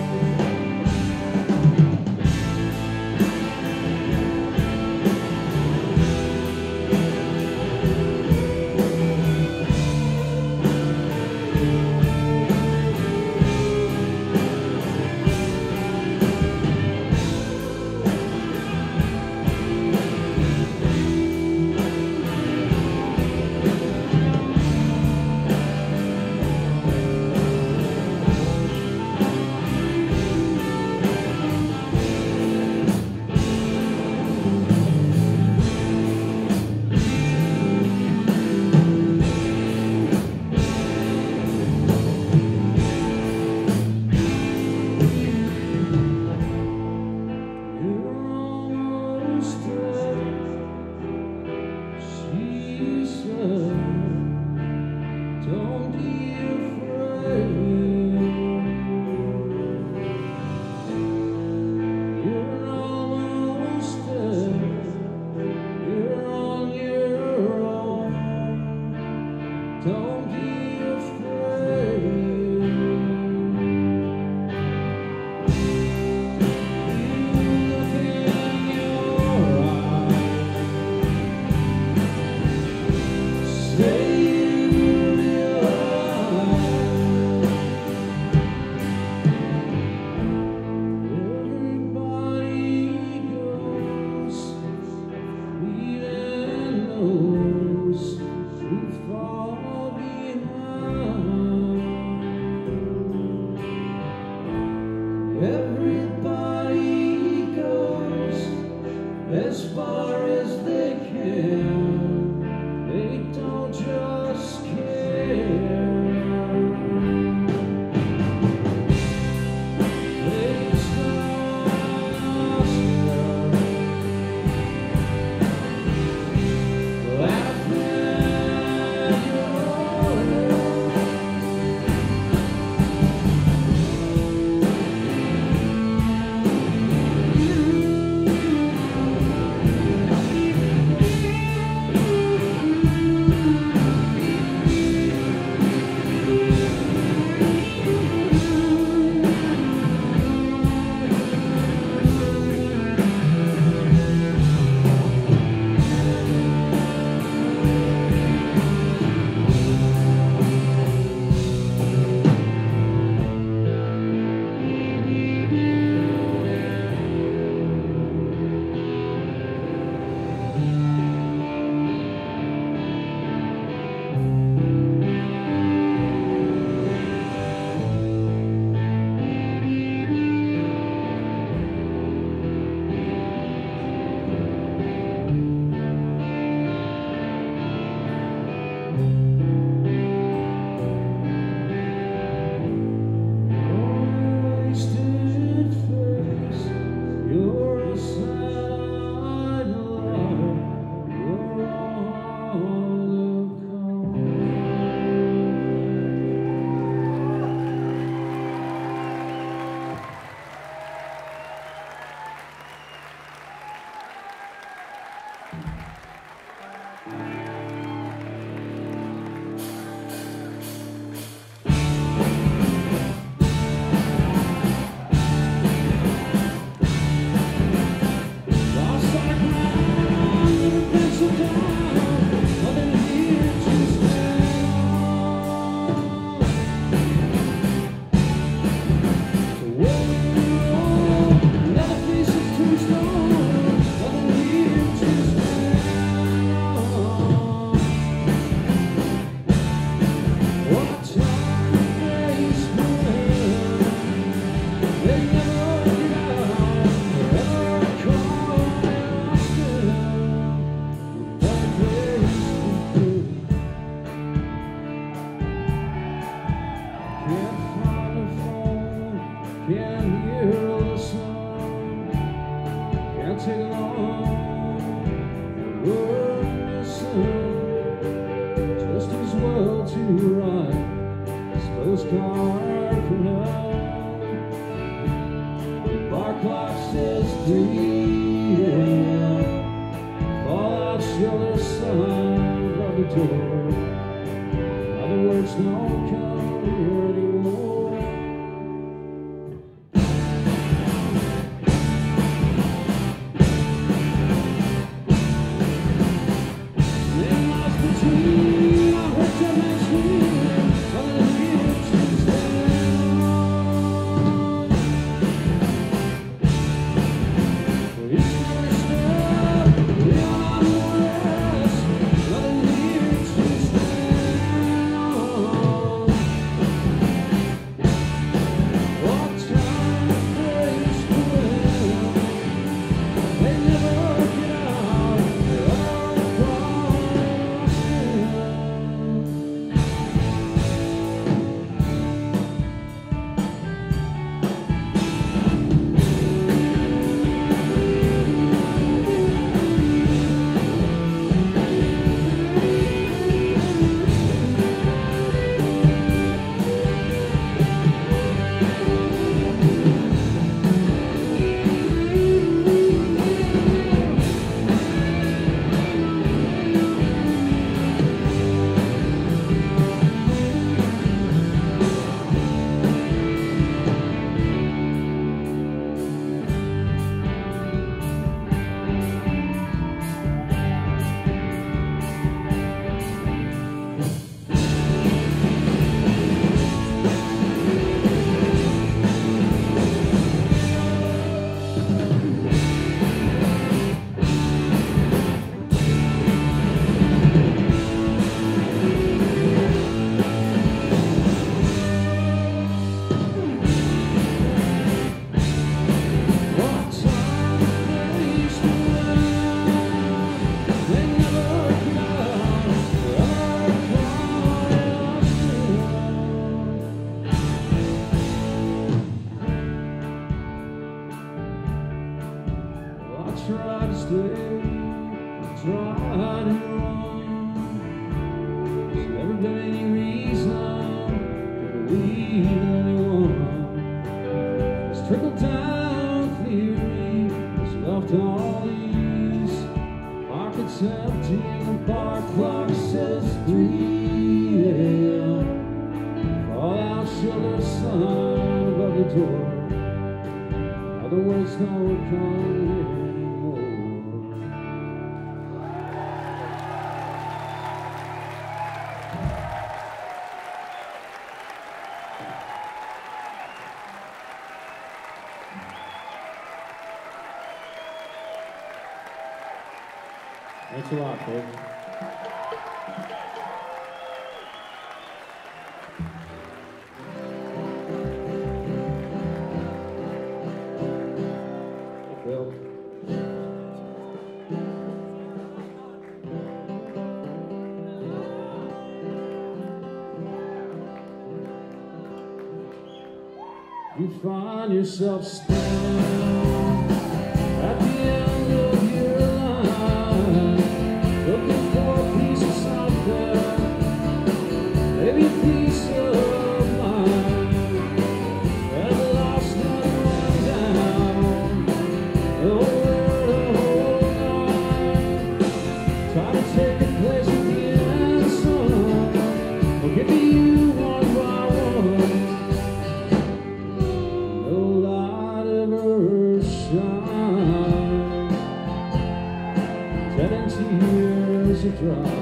You're almost dead, she said. Don't be afraid. You're almost dead. You're on your own. Don't be afraid. You look in your eyes. Say you realize everybody goes, even knows who fall behind. will to write this postcard for now. The bar clock says three a m Fallout shelter sign above the door. Other words don't come here anymore. There must between I hurt your machine on the kitchen stand. It's never stopped, beyond the rest, nothing here to stand on. What time breaks the wind, they never get out of Boston. What time breaks the wind, they never get out of Boston. I tried to stay, I tried to run. There's never been any reason to believe anyone. This trickle down theory has left all these pockets empty. The bar clock says three a m Fallout shelter sign above the door. Other words don't come anymore. Thanks a lot, folks. Hey, Phil. You find yourself standing at the end of your line, looking for a piece of something, maybe a piece of mind, and lost and run down, nowhere to hold on. Try to take a place with the sun, we'll get to you one by one. No light ever shines, dead and tears are dry.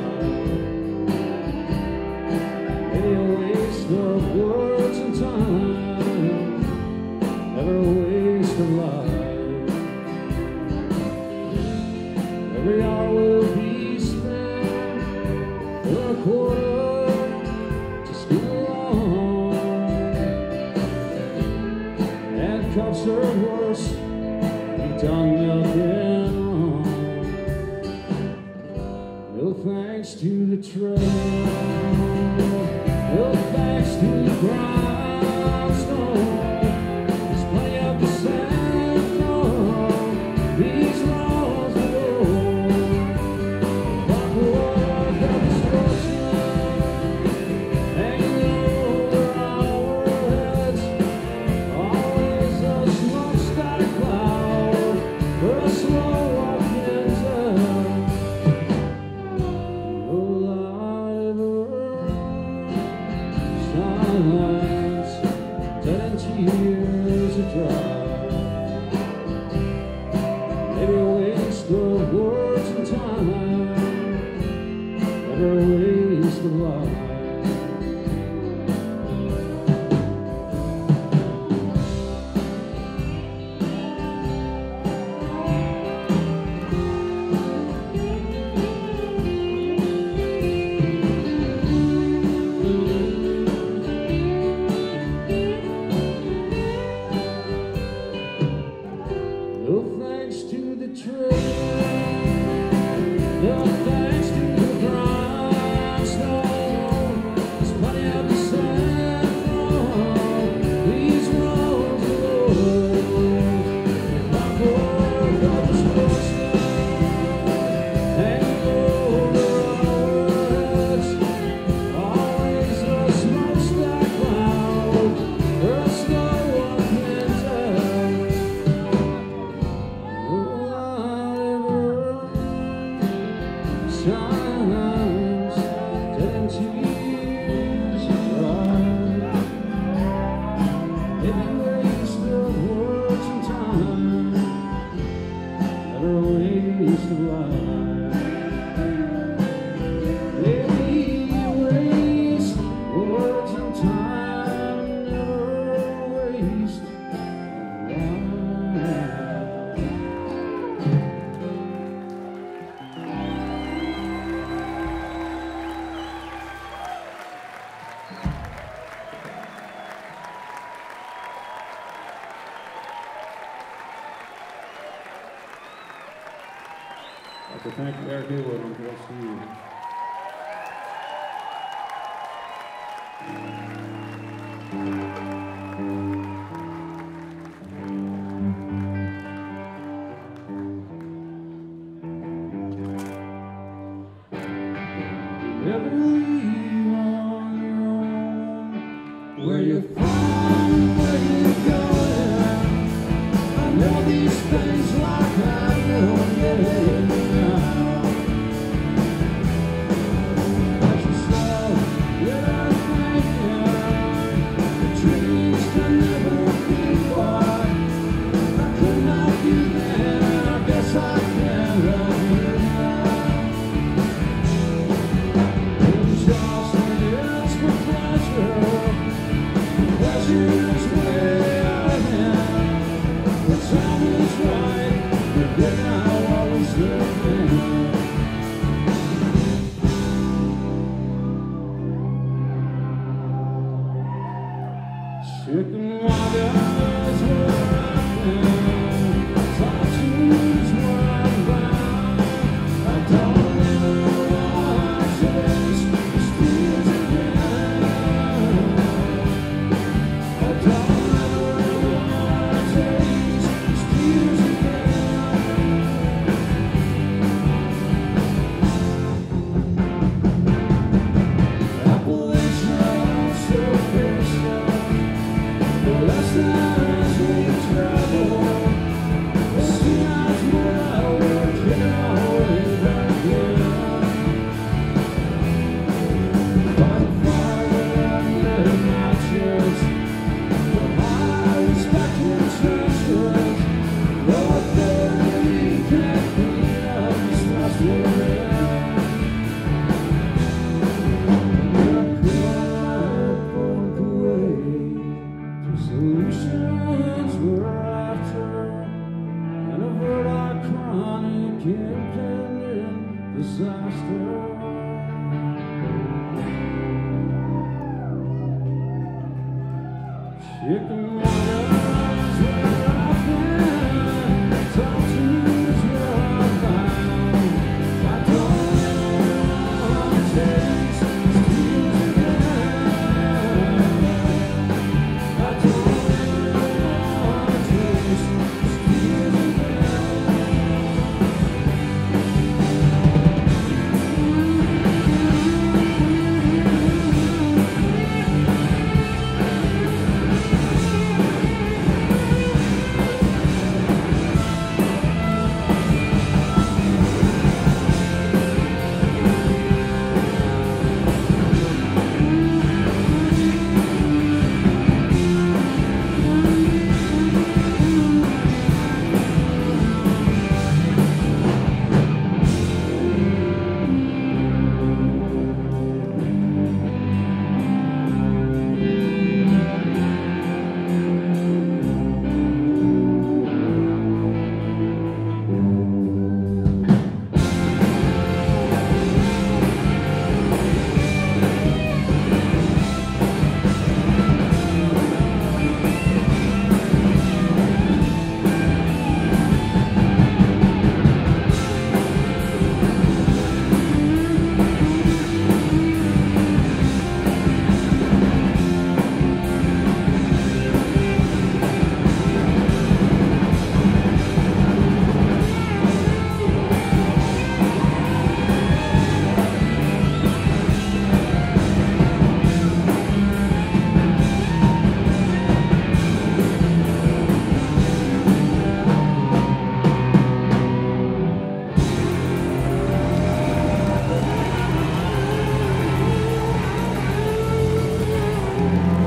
Maybe a waste of words and time, never a waste of life. Every hour will be spent for a quarter to school along. Handcuffs are worse, we've done nothing wrong. No thanks to the trail, no thanks to the ground. silence, dead and tears are dry. Maybe a waste of words and time, never a waste of life. So thank you, Eric Haywood, and good to see you. Never leave on your own. Where you're from, where you're going. I know these things like I know them now. As you saw, you're thinking the dreams can never be far. I could not be there, I guess I can love you now. Pleasure's way out of hand. The time is right, but then I'll always live in. Chicken waters where I've been, solitude's where I'm bound. I don't ever want to taste the streets again. I don't ever want to taste the streets again. Appalachian surface, the lessons we travel, the sea eyes where I work in our way back here. By the fire where I lit matches, the highs back in trenches, though I barely can't clean up this mess we're in. Solutions we're after, and avert our chronic impending disaster. Chicken waters where I've been, solitude's where I'm bound. I don't ever want to taste these tears again. I don't ever want to taste these tears again. Thank you.